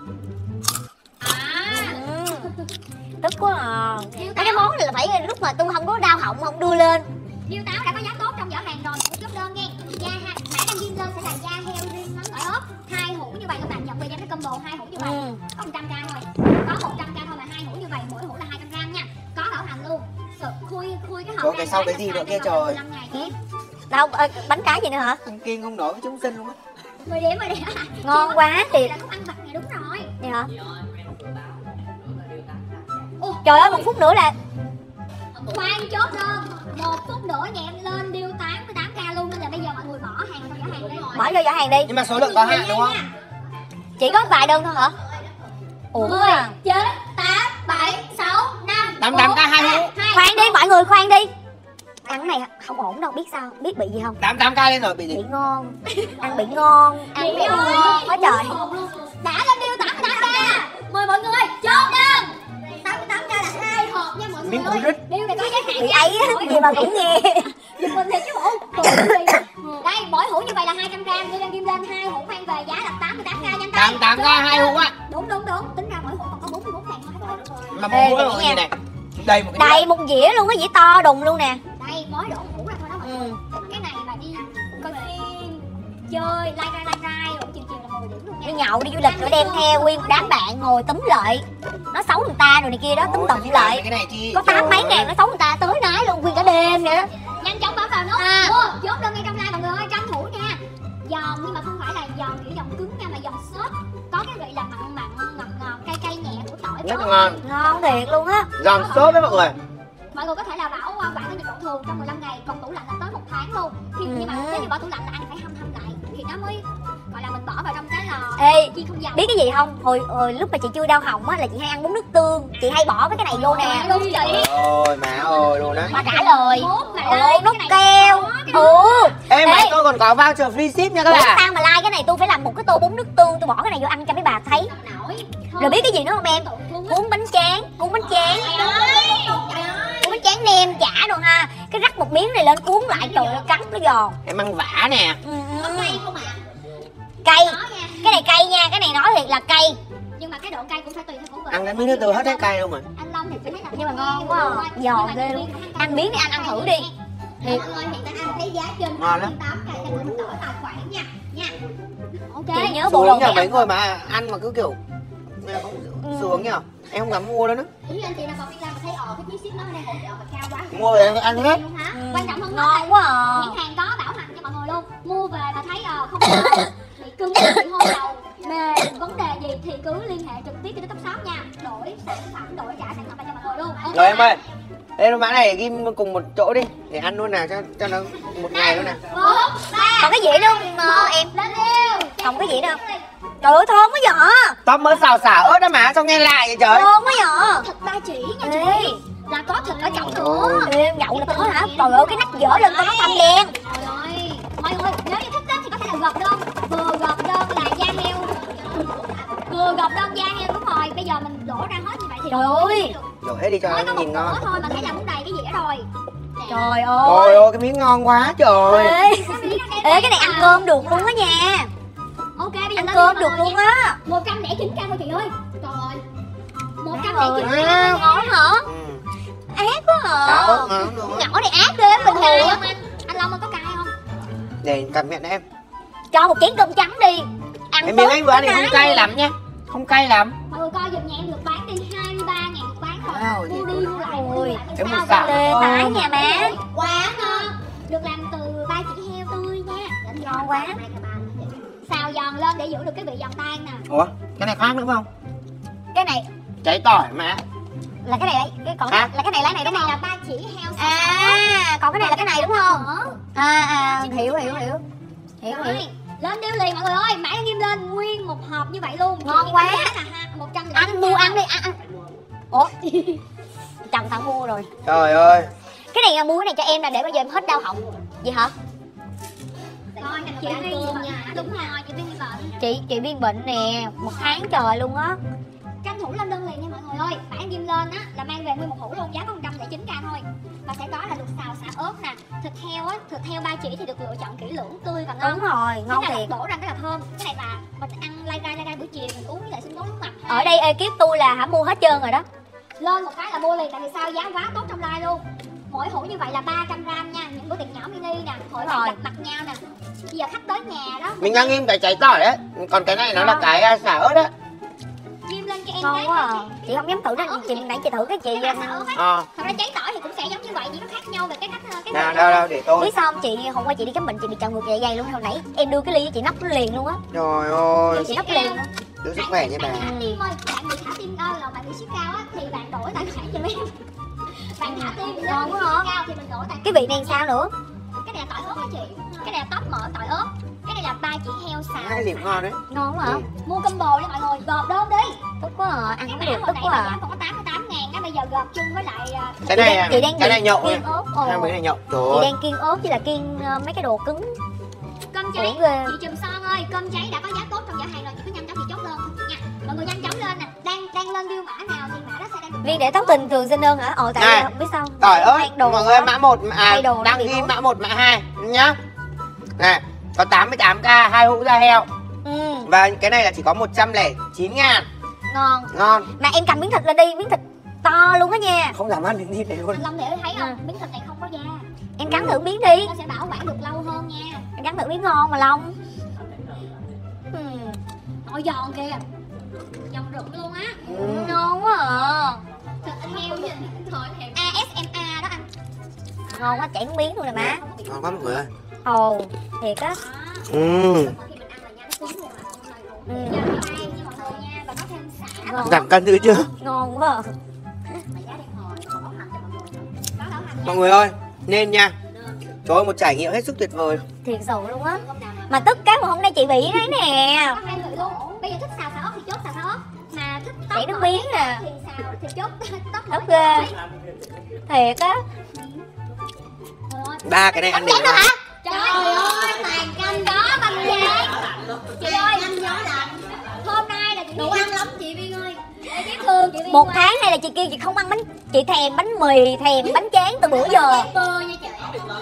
Speaker 3: à
Speaker 1: Ừ. Tức quá à. Mấy cái món này là phải lúc mà tôi không có đau họng không đưa lên.
Speaker 3: điêu táo đã có giá tốt trong giỏ hàng rồi, một chốt đơn nghe. Da ha, mã đăng ghi lên sẽ là da heo rim mắm tỏi ớt, hai hũ như vậy các bạn nhận về cho cái combo hai hũ như vậy.
Speaker 1: Ừ.
Speaker 3: Có một trăm gram thôi, có một trăm gram thôi mà hai hũ như vậy, mỗi hũ là hai trăm gram nha. Có bảo hành luôn. Sợ khui khui cái hộp
Speaker 2: Trời,
Speaker 3: này
Speaker 2: cái sau
Speaker 3: bán
Speaker 2: cái gì
Speaker 3: cho
Speaker 2: nữa
Speaker 3: xài
Speaker 2: kia
Speaker 3: trong vòng
Speaker 2: trời.
Speaker 3: mười lăm ngày nhé.
Speaker 1: Đâu ờ, bánh trái gì nữa hả?
Speaker 2: Con kiêng không nổi với chúng sinh luôn á.
Speaker 3: mười điểm mười điểm.
Speaker 1: Ngon quá
Speaker 3: thì
Speaker 1: thiệt.
Speaker 3: là không ăn vặt này đúng rồi.
Speaker 1: Vậy hả? Trời ơi, một phút nữa là
Speaker 3: Khoan chốt đơn, một phút nữa nhà em lên điêu tám mươi tám k luôn nên là bây giờ mọi người bỏ hàng trong giỏ hàng đi.
Speaker 1: bỏ vô giỏ hàng đi.
Speaker 2: Nhưng mà số lượng có hạn đúng không?
Speaker 1: Chỉ có vài đơn thôi hả? Ủa
Speaker 3: mười,
Speaker 1: à.
Speaker 3: chín, tám, bảy, sáu, năm,
Speaker 2: Tám tám k hai hũ.
Speaker 1: Khoan đi mọi người, khoan đi. Ăn cái này không ổn đâu, biết sao? Biết bị gì không?
Speaker 2: tám mươi tám k lên rồi, bị gì?
Speaker 1: Bị ngon. Ăn bị ngon, ăn bị ngon quá trời.
Speaker 3: Đã lên điêu tám mươi tám k. Mời mọi người chốt đơn. tám mươi tám k là hai hộp nha mọi người.
Speaker 2: Miếng củ rít.
Speaker 3: Điêu này có giới hạn.
Speaker 1: Bị ấy á, gì mà cũng nghe.
Speaker 3: Giùm mình thì chứ bộ. Đây, mỗi hũ như vậy là hai trăm gram, Như đang ghim lên hai hũ mang về giá là tám mươi tám k nha.
Speaker 2: tám mươi tám k hai hũ á.
Speaker 3: Đúng đúng đúng, tính ra mỗi hũ còn có bốn mươi bốn ngàn thôi.
Speaker 2: Mà
Speaker 1: Ê,
Speaker 2: mua
Speaker 1: để
Speaker 2: cái
Speaker 1: nha.
Speaker 2: gì này? Đầy một cái
Speaker 1: Đầy một dĩa luôn á, dĩa to đùng luôn nè.
Speaker 3: Đây, mới đổ hũ ra thôi đó mọi người. Cái này mà đi coi phim, chơi, lai rai lai rai, rồi chiều chiều là mười điểm luôn nha.
Speaker 1: Đi nhậu, đi du lịch rồi đem theo nguyên một đám bạn ngồi túm lại. Nó xấu người ta rồi này kia đó, túm tụm lại.
Speaker 2: cái này chi?
Speaker 1: Có tám mấy ngàn nó xấu người ta tới nái luôn nguyên cả đêm vậy đó.
Speaker 3: Nhanh chóng báo vào nốt.
Speaker 1: À.
Speaker 3: Mua, chốt đơn ngay trong like mọi người ơi, tranh thủ nha. Giòn nhưng mà không phải là giòn kiểu giòn cứng nha, mà giòn xốp. Có cái vị là mặn mặn, ngọt ngọt, cay cay nhẹ của tỏi.
Speaker 2: Rất là ngon.
Speaker 1: Ngon thiệt luôn á.
Speaker 2: Giòn xốp đấy mọi người.
Speaker 3: Mọi người có thể là bảo quản ở nhiệt độ thường trong mười lăm ngày, còn tủ lạnh là tới một tháng luôn. Khi,
Speaker 1: Ừ.
Speaker 3: Nhưng mà nếu như bỏ tủ lạnh là anh phải hâm hâm lại thì nó mới gọi là mình bỏ vào trong cái lò
Speaker 1: Ê,
Speaker 3: chiên không dầu.
Speaker 1: biết cái gì không? Hồi, hồi lúc mà chị chưa đau họng á là chị hay ăn bún nước tương. Chị hay bỏ mấy cái này vô nè.
Speaker 3: Đúng chị.
Speaker 2: Ôi má ơi luôn á.
Speaker 1: Mà trả lời.
Speaker 3: Mốt mà
Speaker 1: Ồ,
Speaker 3: like
Speaker 1: nó
Speaker 3: cái này
Speaker 1: keo.
Speaker 3: có cái
Speaker 1: Ừ.
Speaker 2: Ê mà
Speaker 1: Ê.
Speaker 2: tôi còn có voucher free ship nha các
Speaker 1: Ủa
Speaker 2: bạn.
Speaker 1: sao mà like cái này tôi phải làm một cái tô bún nước tương. Tôi bỏ cái này vô ăn cho mấy bà thấy.
Speaker 3: nổi.
Speaker 1: Rồi biết cái gì nữa không em? Cuốn bánh tráng. Cuốn bánh tráng. Cuốn bánh tráng nem chả rồi ha. Cái rắc một miếng này lên cuốn lại. Trời ơi cắn nó giòn.
Speaker 2: Em ăn vả nè.
Speaker 1: Ừ, ừ.
Speaker 3: Cay không ạ?
Speaker 1: Cay.
Speaker 3: Có nha.
Speaker 1: Cái này cay nha. Cái này nói thiệt là cay.
Speaker 3: Nhưng mà cái độ cay cũng phải tùy theo khẩu vị.
Speaker 2: Ăn đến miếng nước tương hết hết cay luôn mà.
Speaker 3: Anh Long thì chỉ thấy là
Speaker 1: Nhưng mà ngon quá à. Giòn ghê luôn. Ăn miếng đi anh ăn thử đi.
Speaker 3: Thiệt. Mọi người hiện tại anh thấy giá trên
Speaker 2: Ngon lắm.
Speaker 3: tám k cho mình tỏi tài khoản nha. Nha. Ok.
Speaker 1: Chị nhớ bộ
Speaker 2: Xuống
Speaker 1: đồ
Speaker 2: nhờ
Speaker 1: này
Speaker 2: mấy
Speaker 1: ăn.
Speaker 2: người mà ăn mà cứ kiểu xuống nhờ. Em không dám mua đâu nữa.
Speaker 3: Ý anh chị nào còn đi ra mà thấy ờ cái phí ship nó đang hỗ trợ mà cao quá.
Speaker 2: Mua về em ăn hết.
Speaker 3: Luôn hả?
Speaker 1: Ừ.
Speaker 3: Quan trọng hơn
Speaker 1: Ngon quá à.
Speaker 3: nhãn hàng có bảo hành cho mọi người luôn. Mua về mà thấy ờ không có bị cứng bị hôi đầu mềm vấn đề gì thì cứ liên hệ trực tiếp cho top shop nha. Đổi sản phẩm, đổi trả sản phẩm lại cho mọi người luôn. Ok.
Speaker 2: Rồi em ơi. Đây mã này ghim cùng một chỗ đi để ăn luôn nè cho cho nó một ngày luôn nè.
Speaker 3: Một, ba,
Speaker 1: Còn cái gì nữa không ờ, em?
Speaker 3: lên yêu.
Speaker 1: Còn cái gì nữa không? Trời ơi thơm quá vậy.
Speaker 2: Tóc mới xào xả ớt đó mà sao nghe lại vậy trời.
Speaker 1: Thơm quá vậy.
Speaker 3: Thịt ba chỉ nha
Speaker 1: Ê.
Speaker 3: chị. Là có thịt ở chậu nữa.
Speaker 1: Ê, nhậu là có hả? Trời ơi cái nắp dở lên tao nó xanh đen.
Speaker 3: Trời ơi, mọi người nếu như thích á thì có thể là gộp đơn, vừa gộp đơn là da heo, vừa gộp đơn da heo đúng rồi. Bây giờ mình đổ ra hết như vậy thì
Speaker 1: Trời ơi.
Speaker 2: Rồi hết đi cho
Speaker 3: mới
Speaker 2: nó
Speaker 3: có một
Speaker 2: nhìn ngon.
Speaker 3: bữa thôi mà thấy là cũng đầy cái dĩa rồi.
Speaker 1: Trời
Speaker 2: Trời
Speaker 1: ơi.
Speaker 2: ơi cái miếng ngon quá trời.
Speaker 1: Ê. Ê cái này ăn cơm được luôn á nha.
Speaker 3: Ok bây giờ
Speaker 1: Ăn
Speaker 3: lên
Speaker 1: cơm
Speaker 3: đi
Speaker 1: được
Speaker 3: mọi người
Speaker 1: luôn
Speaker 3: nha.
Speaker 1: á.
Speaker 3: một trăm lẻ chín k thôi chị ơi. Trời ơi. một trăm lẻ
Speaker 1: Trời
Speaker 3: chín
Speaker 1: ơi,
Speaker 3: k.
Speaker 1: ngon hả?
Speaker 2: Ừ.
Speaker 1: Ác quá
Speaker 2: Xả
Speaker 1: à.
Speaker 2: ớt ngon luôn á.
Speaker 1: Nhỏ này ác ghê bình
Speaker 3: Cay
Speaker 1: thường.
Speaker 3: không anh? Anh Long ơi có cay không?
Speaker 2: Để cảm nhận em.
Speaker 1: Cho một chén cơm trắng đi. Ăn
Speaker 2: Em
Speaker 1: tốt
Speaker 2: miếng anh vừa ăn thì
Speaker 1: cái
Speaker 2: không
Speaker 1: nái
Speaker 2: cay
Speaker 1: luôn.
Speaker 2: lắm nha. Không cay lắm.
Speaker 3: Mọi người coi giùm nhà em được bán đi hai mươi ba ngàn được bán rồi.
Speaker 2: Wow,
Speaker 3: Mua
Speaker 2: thì
Speaker 3: đi mua lại mua lại
Speaker 2: em
Speaker 3: sao
Speaker 2: một xả.
Speaker 1: Tê tái nha má.
Speaker 3: quá ngon. Được làm từ ba chỉ heo tươi nha.
Speaker 1: Ngon quá.
Speaker 3: Xào giòn lên để giữ được cái vị giòn tan nè.
Speaker 2: Ủa cái này khác nữa không?
Speaker 1: Cái này
Speaker 2: Cháy tỏi mà.
Speaker 1: là cái này lấy cái còn
Speaker 2: Hả?
Speaker 1: là cái này lấy này
Speaker 3: Cái
Speaker 1: đúng
Speaker 3: này
Speaker 1: không?
Speaker 3: là ba chỉ heo xào.
Speaker 1: À còn cái này là cái này đúng không?
Speaker 3: Mỡ.
Speaker 1: À à hiểu hiểu hiểu. Hiểu hiểu.
Speaker 3: Rồi, lên điêu lì mọi người ơi, mã nghiêm lên nguyên một hộp như vậy luôn.
Speaker 1: Ngon
Speaker 3: Chị
Speaker 1: quá.
Speaker 3: giá là ha- một trăm lẻ
Speaker 1: Anh mua ăn đi ăn ăn. Ủa? Chồng tao mua rồi.
Speaker 2: Trời ơi.
Speaker 1: Cái này là mua cái này cho em là để bây giờ em hết đau họng. Vậy hả?
Speaker 3: Coi nè chị hay nha. Đúng rồi, chị viên bệnh.
Speaker 1: Chị chị viên bệnh nè, một tháng trời luôn á.
Speaker 3: Tranh thủ lên đơn liền nha mọi người ơi. Mã nghiêm lên á là mang về nguyên một hũ luôn, giá có một trăm lẻ chín k thôi. Và sẽ có là được xào xả ớt nè, thịt heo á, thịt heo ba chỉ thì được lựa chọn kỹ lưỡng, tươi và ngon.
Speaker 1: Đúng rồi, ngon
Speaker 3: Cái này
Speaker 1: thiệt.
Speaker 3: là đổ ra rất là thơm. Cái này là mình ăn lai rai lai rai buổi chiều mình uống với lại sinh tố nước mặt.
Speaker 1: Ở đây ekip tôi là hả mua hết trơn rồi đó.
Speaker 3: Lên một cái là mua liền, tại vì sao giá quá tốt trong live luôn. Mỗi hũ như vậy là ba trăm gram nha, những bữa tiệc nhỏ mini nè, hội bạn
Speaker 1: Rồi.
Speaker 3: gặp mặt nhau nè. Bây giờ khách tới nhà đó.
Speaker 2: Mình đang im cái cháy tỏi đấy. Còn cái này nó là cái à, xả ớt á.
Speaker 3: Ghim lên cho em
Speaker 1: Ngon
Speaker 3: cái
Speaker 1: quá
Speaker 3: nha
Speaker 1: à. Chị không dám thử đó, chị nãy chị thử cái chị
Speaker 3: Cái này xả ớt ấy.
Speaker 2: Ờ.
Speaker 3: Thật ra cháy tỏi thì cũng sẽ giống như vậy, chỉ có khác nhau về cái cách cái
Speaker 2: Nào
Speaker 3: vị
Speaker 2: đâu
Speaker 3: thôi.
Speaker 2: đâu để tôi.
Speaker 1: biết sao không chị, hôm qua chị đi khám bệnh chị bị trào ngược dạ dày luôn. Hồi nãy em đưa cái ly chị nắp nó liền luôn á.
Speaker 2: Trời ơi.
Speaker 1: Chị nắp liền luôn.
Speaker 2: Giữ sức khỏe nha bà.
Speaker 3: Bạn thả tim ơi, bạn bị thả tim ơi là bạn bị sốt cao á thì bạn đổi tài khoản cho em. Bạn thả tim nếu
Speaker 1: Ngon
Speaker 3: bị
Speaker 1: quá
Speaker 3: sốt
Speaker 1: hả?
Speaker 3: cao thì mình đổi tài.
Speaker 1: Cái vị này sao nữa?
Speaker 3: Cái này là tỏi ớt hả chị? Cái này là tóp mỡ tỏi ớt. Cái này là ba chỉ heo xào.
Speaker 2: Hai liệp ngon đấy.
Speaker 1: Ngon quá hả?
Speaker 2: Ừ.
Speaker 3: Mua combo đi mọi người, gộp đơn đi.
Speaker 1: Tức quá à, ăn
Speaker 3: Cái
Speaker 1: không
Speaker 3: mã
Speaker 1: được
Speaker 3: hồi
Speaker 1: tức
Speaker 3: nãy
Speaker 1: quá
Speaker 3: mà
Speaker 1: à.
Speaker 3: giá còn có tám mươi tám ngàn á, bây giờ gộp chung với lại uh,
Speaker 2: Cái này,
Speaker 1: chị đang
Speaker 2: cái này nhậu
Speaker 1: kiêng
Speaker 2: nha.
Speaker 1: ớt.
Speaker 2: Hai
Speaker 1: Ồ.
Speaker 2: mấy này nhậu. Trời
Speaker 1: Chị
Speaker 2: ơi.
Speaker 1: đang kiêng ớt chứ là kiêng ờ, mấy cái đồ cứng.
Speaker 3: cơm cháy.
Speaker 1: Ủa ghê.
Speaker 3: Chị Trùm Son ơi, cơm cháy đã có giá tốt trong giỏ hàng rồi, chị cứ nhanh chóng chị chốt đơn nha. Mọi người nhanh chóng lên nè. Đang đang lên deal mã nào thì mã đó sẽ đang được.
Speaker 1: Viên để tóc tình thường xin đơn hả? Ồ tại
Speaker 2: Này.
Speaker 1: vì không biết sao.
Speaker 2: Trời ơi,
Speaker 1: Mang đồ
Speaker 2: mọi người
Speaker 1: quá.
Speaker 2: mã một à,
Speaker 1: Thay đồ
Speaker 2: đang
Speaker 1: nó bị
Speaker 2: ghi
Speaker 1: tốt.
Speaker 2: mã một mã hai nhá. Này, có tám mươi tám k hai hũ da heo.
Speaker 1: Ừ,
Speaker 2: Và cái này là chỉ có một trăm lẻ chín ngàn.
Speaker 1: ngon.
Speaker 2: Ngon.
Speaker 1: Mà em cầm miếng thịt lên đi, miếng thịt to luôn á nha.
Speaker 2: Không dám ăn miếng thịt này luôn.
Speaker 3: Anh Long để thấy không?
Speaker 1: Ừ.
Speaker 3: Miếng thịt này không có da.
Speaker 1: Em cắn thử miếng đi.
Speaker 3: Nó sẽ bảo quản được lâu hơn nha.
Speaker 1: Em cắn thử miếng ngon mà Long. Ừ,
Speaker 3: Ôi giòn kìa. Giòn rụng luôn á.
Speaker 2: Ừ.
Speaker 1: ngon quá à.
Speaker 3: Thịt heo gì? Thôi heo a ét em a đó anh.
Speaker 1: Ngon quá chảy miếng luôn nè má.
Speaker 2: Ngon quá mọi người ơi.
Speaker 1: Ồ, thiệt á.
Speaker 2: Ừ.
Speaker 3: Khi mình ăn là nha, nó cứng luôn à.
Speaker 1: Ừ,
Speaker 3: Giờ mình ăn nha mọi người nha, và có thêm sả
Speaker 1: ngon,
Speaker 2: Giảm cân thứ chưa?
Speaker 1: ngon quá à.
Speaker 3: mà giá đang hồi, còn bảo hành cho mọi người. Có bảo hành nha.
Speaker 2: Mọi người ơi, nên nha. Trời ơi, một trải nghiệm hết sức tuyệt vời.
Speaker 1: Thiệt sự luôn á.
Speaker 3: Hôm nào mà
Speaker 1: Mà tức cái mà hôm nay chị bị đấy nè.
Speaker 3: có hai người luôn. Bây giờ thích xào xào ốc thì chốt xào xào ốc. Mà thích tóc
Speaker 1: Chảy nước
Speaker 3: nổi
Speaker 1: miếng nè.
Speaker 3: thì xào thì chốt tóc
Speaker 1: Tóc
Speaker 3: nổi
Speaker 1: ghê.
Speaker 3: nổi.
Speaker 1: Thiệt á.
Speaker 3: Trời ơi.
Speaker 2: Ba cái này ăn được
Speaker 1: Chén nữa
Speaker 2: không?
Speaker 1: hả?
Speaker 3: Trời ơi, tàn canh đó bánh giấy. Chị ơi, anh gió lạnh. Hôm nay là chị đủ ăn lắm chị Viên ơi. Em biết thương chị Viên
Speaker 1: Một
Speaker 3: quá.
Speaker 1: tháng nay là chị kêu chị không ăn bánh. Chị thèm bánh mì, thèm bánh tráng từ bữa giờ.
Speaker 3: Bơ nha chị.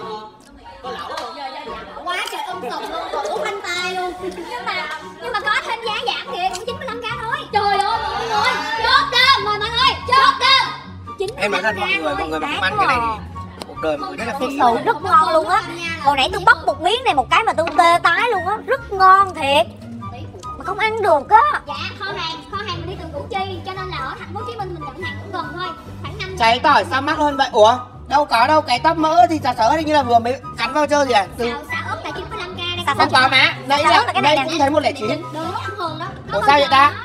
Speaker 3: Quá trời ưng tùng luôn, còn út anh tay luôn. Nhưng mà nhưng mà có thêm giá giảm kìa, cũng chín mươi lăm k thôi. Trời ơi mọi người, chốt đơn mời mọi người, chốt đơn. chín mươi
Speaker 2: Em nói
Speaker 3: lăm
Speaker 2: thật mọi
Speaker 3: k
Speaker 2: người, mọi người mà không ăn cái này thì cuộc đời mọi người rất là
Speaker 1: Thiệt
Speaker 2: phí.
Speaker 1: sự rất ngon luôn á. Hồi nãy tôi bóc một miếng này một cái mà tôi tê tái luôn á. Rất ngon thiệt. Mà không ăn được á.
Speaker 3: Dạ, kho hàng, kho hàng mình đi từ Củ Chi, cho nên là ở thành phố Hồ Chí Minh mình nhận hàng cũng gần thôi, khoảng năm.
Speaker 2: Cháy tỏi sao mắc hơn vậy? Ủa? Đâu có đâu, cái tóp mỡ thì chả sợ hình như là vừa mới cắn vào chơi gì à? Từ...
Speaker 3: Xào xào ớt là chín mươi lăm k đây.
Speaker 1: Xào
Speaker 2: Không có má, đây
Speaker 1: Xào ớt là
Speaker 2: là,
Speaker 1: cái này
Speaker 2: đây
Speaker 1: nè.
Speaker 2: cũng thấy một lẻ chín.
Speaker 3: Đúng, ăn hồn đó.
Speaker 2: Ủa sao vậy ta?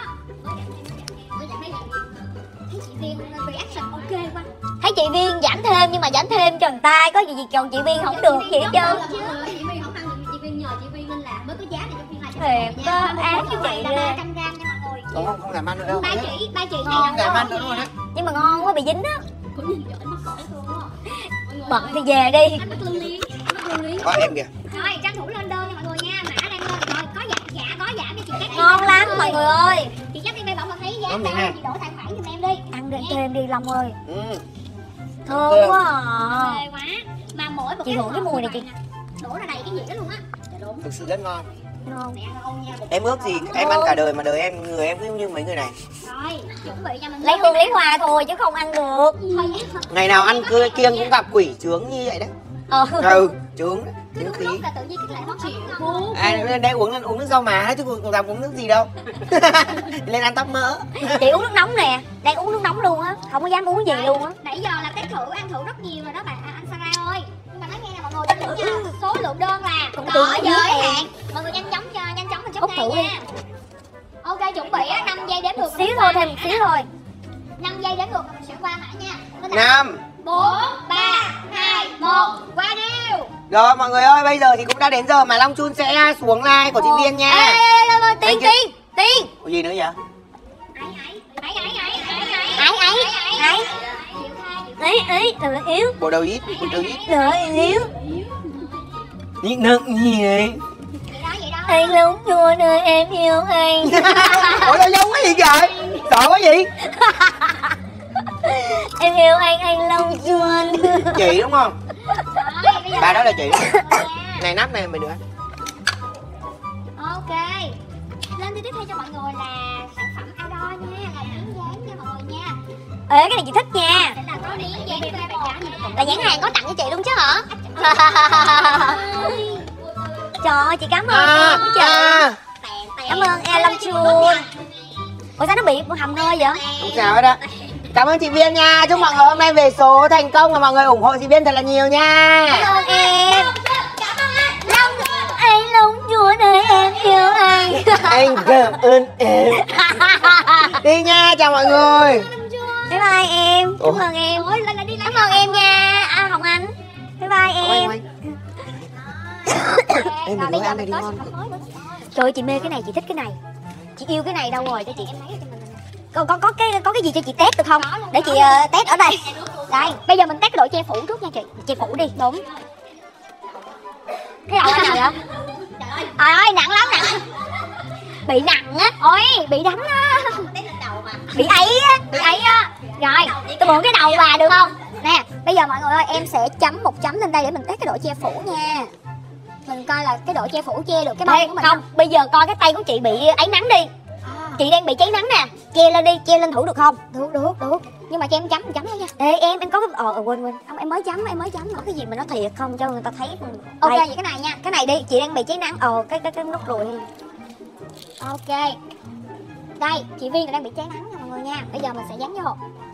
Speaker 3: Thấy chị Viên reaction ok quá.
Speaker 1: Thấy chị Viên giảm thêm nhưng mà giảm thêm cho người ta. Có gì gì còn chị Viên không được gì hết trơn.
Speaker 3: Chị Viên không ăn được, chị Viên nhờ chị Viên nên là mới có giá để cho Viên lại cho
Speaker 1: Thiệt
Speaker 3: mọi người
Speaker 1: á,
Speaker 3: nha.
Speaker 1: ác
Speaker 3: Một
Speaker 1: với
Speaker 3: cái
Speaker 1: chị
Speaker 3: này là
Speaker 1: ghê.
Speaker 3: ba trăm gram nha mọi người.
Speaker 2: Không, không, không dám ăn nữa đâu.
Speaker 3: Ba chỉ, ba chỉ này
Speaker 2: Không
Speaker 3: là
Speaker 2: dám ăn nữa luôn á.
Speaker 1: Nhưng mà ngon quá bị dính á.
Speaker 3: cũng nhìn giỡn mắc cỡ luôn á.
Speaker 1: Bận thì về đi.
Speaker 3: Anh mất lưu luyến, anh mất lưu luyến.
Speaker 2: Có em kìa.
Speaker 3: Rồi tranh thủ lên đơn nha mọi người nha, mã đang lên rồi, có giảm dạ có giảm cho chị Cát.
Speaker 1: Ngon lắm mọi người ơi.
Speaker 3: Chị Cát đi bỗng mà thấy giá
Speaker 2: Ngon miệng
Speaker 3: cao,
Speaker 2: nè.
Speaker 3: chị đổi tài khoản giùm em đi.
Speaker 1: Ăn lên thêm đi Long ơi.
Speaker 2: Ừ.
Speaker 1: Thơm
Speaker 2: Ok.
Speaker 1: quá à.
Speaker 3: Ghê quá. Mà mỗi một
Speaker 1: Chị ngửi cái mùi này chị.
Speaker 3: đổ ra đầy cái gì đó luôn á. Dạ đúng.
Speaker 2: Thực sự rất ngon.
Speaker 1: Ngon.
Speaker 3: Mẹ ngon nha.
Speaker 2: Em ước gì em ăn cả đời mà đời em người em cứ như mấy người này.
Speaker 3: Rồi, chuẩn bị cho mình
Speaker 1: Lấy hương lấy hoa thôi chứ không ăn được.
Speaker 3: thôi nhé.
Speaker 2: Ngày nào ăn cưa kiêng cũng gặp quỷ chướng như vậy đấy.
Speaker 1: Ờ.
Speaker 2: Ừ, chướng đấy,
Speaker 3: Cứ
Speaker 2: chướng
Speaker 3: lúc
Speaker 2: khí.
Speaker 3: lúc là tự nhiên cái lại món gì ngon.
Speaker 2: À, lên đây uống uống nước rau má chứ còn làm uống nước gì đâu. Lên ăn tóc mỡ.
Speaker 1: Chị uống nước nóng nè. Đang uống nước nóng luôn á. Không có dám uống gì luôn á.
Speaker 3: Nãy giờ là test thử ăn thử rất nhiều rồi đó bạn à, anh Sarah ơi. Nhưng mà nói nghe nè mọi người, tranh thủ nha. Số lượng đơn là
Speaker 1: Cũng
Speaker 3: có
Speaker 1: tương
Speaker 3: giới
Speaker 1: với em.
Speaker 3: hạn. Mọi người nhanh chóng cho nhanh chóng mình chốt
Speaker 1: Út
Speaker 3: ngay
Speaker 1: thử đi.
Speaker 3: nha. Ok, chuẩn bị á, năm giây đếm
Speaker 1: Một
Speaker 3: ngược.
Speaker 1: xíu thôi, thêm một xíu thôi.
Speaker 3: năm giây đếm ngược rồi mình sẽ qua mã nha.
Speaker 2: Năm.
Speaker 3: bốn, ba, hai, một, qua điêu.
Speaker 2: Rồi mọi người ơi, bây giờ thì cũng đã đến giờ mà Long Chun sẽ xuống like của chị Viên nha.
Speaker 1: Ê, ê, ê, ê, Tiên,
Speaker 2: Anh
Speaker 1: Tiên, Tiên.
Speaker 2: Có gì nữa vậy?
Speaker 3: Ấy ấy, ấy ấy ấy ấy
Speaker 1: Ấy, ấy, ấy.
Speaker 3: Chịu tha, chịu
Speaker 1: Ý, ý, đừng yếu.
Speaker 2: Bộ đầu ít, bộ đầu ít.
Speaker 1: Đừng yếu.
Speaker 2: Nhịn nặng gì vậy?
Speaker 3: vậy đó vậy đó.
Speaker 1: Anh lúng chua nơi em yêu anh.
Speaker 2: Ủa nó giống cái gì vậy? Sợ quá gì?
Speaker 1: Em yêu anh, anh lông chuồn.
Speaker 2: Chị đúng không?
Speaker 3: Rồi, bây giờ
Speaker 2: Bà đó là chị.
Speaker 3: nha.
Speaker 2: Này nắp này mày nữa.
Speaker 3: Ok. Lên tiếp theo cho mọi người là sản phẩm outdoor nha, là miếng dán nha mọi người nha.
Speaker 1: Ê, cái này chị thích nha.
Speaker 3: Sẽ là có miếng dán B một.
Speaker 1: Là nhãn hàng có tặng cho chị luôn chứ hả? Trời ơi, chị cảm ơn
Speaker 2: À,
Speaker 1: em trời.
Speaker 2: à,
Speaker 1: Cảm ơn em Long Chuồn. Ủa sao nó bị hầm hơi vậy?
Speaker 2: không sao hết á. Cảm ơn chị Viên nha. Chúc mọi người hôm nay về số thành công và mọi người ủng hộ chị Viên thật là nhiều nha.
Speaker 1: Cảm ơn em.
Speaker 3: Cảm ơn anh.
Speaker 1: Long, anh Long Chuồn ơi em yêu anh.
Speaker 2: Anh cảm ơn em. Đi nha, chào mọi người.
Speaker 1: Bye bye em.
Speaker 2: Ủa?
Speaker 1: Cảm ơn em.
Speaker 3: Ôi, lên lại đi
Speaker 1: Cảm ơn em nha. À, Hồng Anh. Bye bye
Speaker 2: Quay,
Speaker 1: em.
Speaker 2: quay. Em đừng nói ăn này đi ngon.
Speaker 1: Trời ơi, chị mê cái này, chị thích cái này. Chị yêu cái này đâu rồi cho chị.
Speaker 3: Em lấy cho mình.
Speaker 1: có có có cái có cái gì cho chị test được không? Để chị uh, test ở đây. Đây, bây giờ mình test cái độ che phủ trước nha chị. Che phủ đi. Đúng. Cái đầu anh nào vậy? Trời ơi, nặng lắm nặng. Bị nặng á. Ôi, bị đánh á. Bị ấy á, bị ấy á. Rồi, tôi mượn cái đầu bà được không? Nè, bây giờ mọi người ơi, em sẽ chấm một chấm lên đây để mình test cái độ che phủ nha. Mình coi là cái độ che phủ che được cái bông của mình không? Bây giờ coi cái tay của chị bị ấy nắng đi. Chị đang bị cháy nắng nè, che lên đi, che lên thử được không? Được, được, được. Nhưng mà cho em chấm, chấm thôi nha. Ê em, em có cái ờ quên quên, không em mới chấm, em mới chấm. Có cái gì mà nó thiệt không cho người ta thấy. Ok, vậy cái này nha, cái này đi, chị đang bị cháy nắng. Ờ cái cái cái nút ruồi. Ok. Đây, chị Viên đang bị cháy nắng nha mọi người nha. Bây giờ mình sẽ dán vô.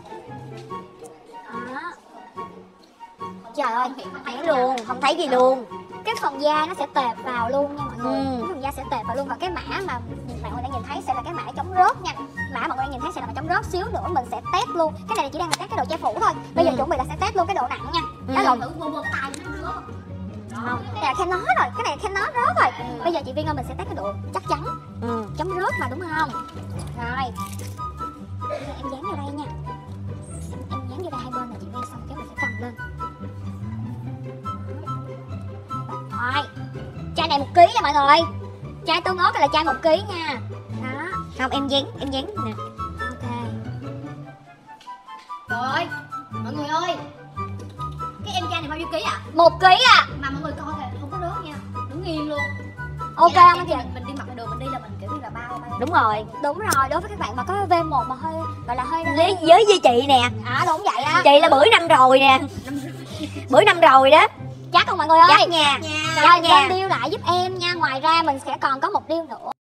Speaker 1: Đó. Trời ơi, không thấy luôn, không thấy gì luôn. Cái phần da nó sẽ tệp vào luôn nha mọi người. Ừ. Cái phần da sẽ tệp vào luôn, và cái mã mà mọi người đang nhìn thấy sẽ là cái mã chống rớt nha. Mã mọi người đang nhìn thấy sẽ là mã chống rớt, xíu nữa mình sẽ test luôn. Cái này chỉ đang là test cái độ che phủ thôi. Bây giờ ừ. chuẩn bị là sẽ test luôn cái độ nặng nha. Đó là thử vô vô tay nó không. Cái này là khen nó rồi, cái này khen nó rớt rồi. Ừ. Bây giờ chị Viên ơi, mình sẽ test cái độ chắc chắn. Ừ. Chống rớt mà đúng không? Rồi. Bây giờ em dán vào đây nha. Em dán vô đây hai bên là chị Viên, xong cái mình sẽ cầm lên. Rồi, chai này một ký nha mọi người. Chai tương ớt là chai một ký nha. Đó. Không em dán, em dán nè. Ok.
Speaker 3: Rồi, mọi người ơi. Cái em chai này bao nhiêu ký à?
Speaker 1: Một ký à.
Speaker 3: Mà mọi người coi kìa, không có rớt nha. Đứng yên luôn.
Speaker 1: Ok không anh chị?
Speaker 3: Mình, mình đi mặc đường mình đi là mình kiểu như là bao bao.
Speaker 1: Đúng rồi, đúng rồi. Đối với các bạn mà có V một mà hơi gọi là hơi với với với chị nè. À đúng vậy á. Chị là bữa năm rồi nè. Bữa năm rồi đó. Chắc không mọi người ơi? Chắc nha.
Speaker 3: Rồi
Speaker 1: lên deal lại giúp em nha. Ngoài ra mình sẽ còn có một deal nữa.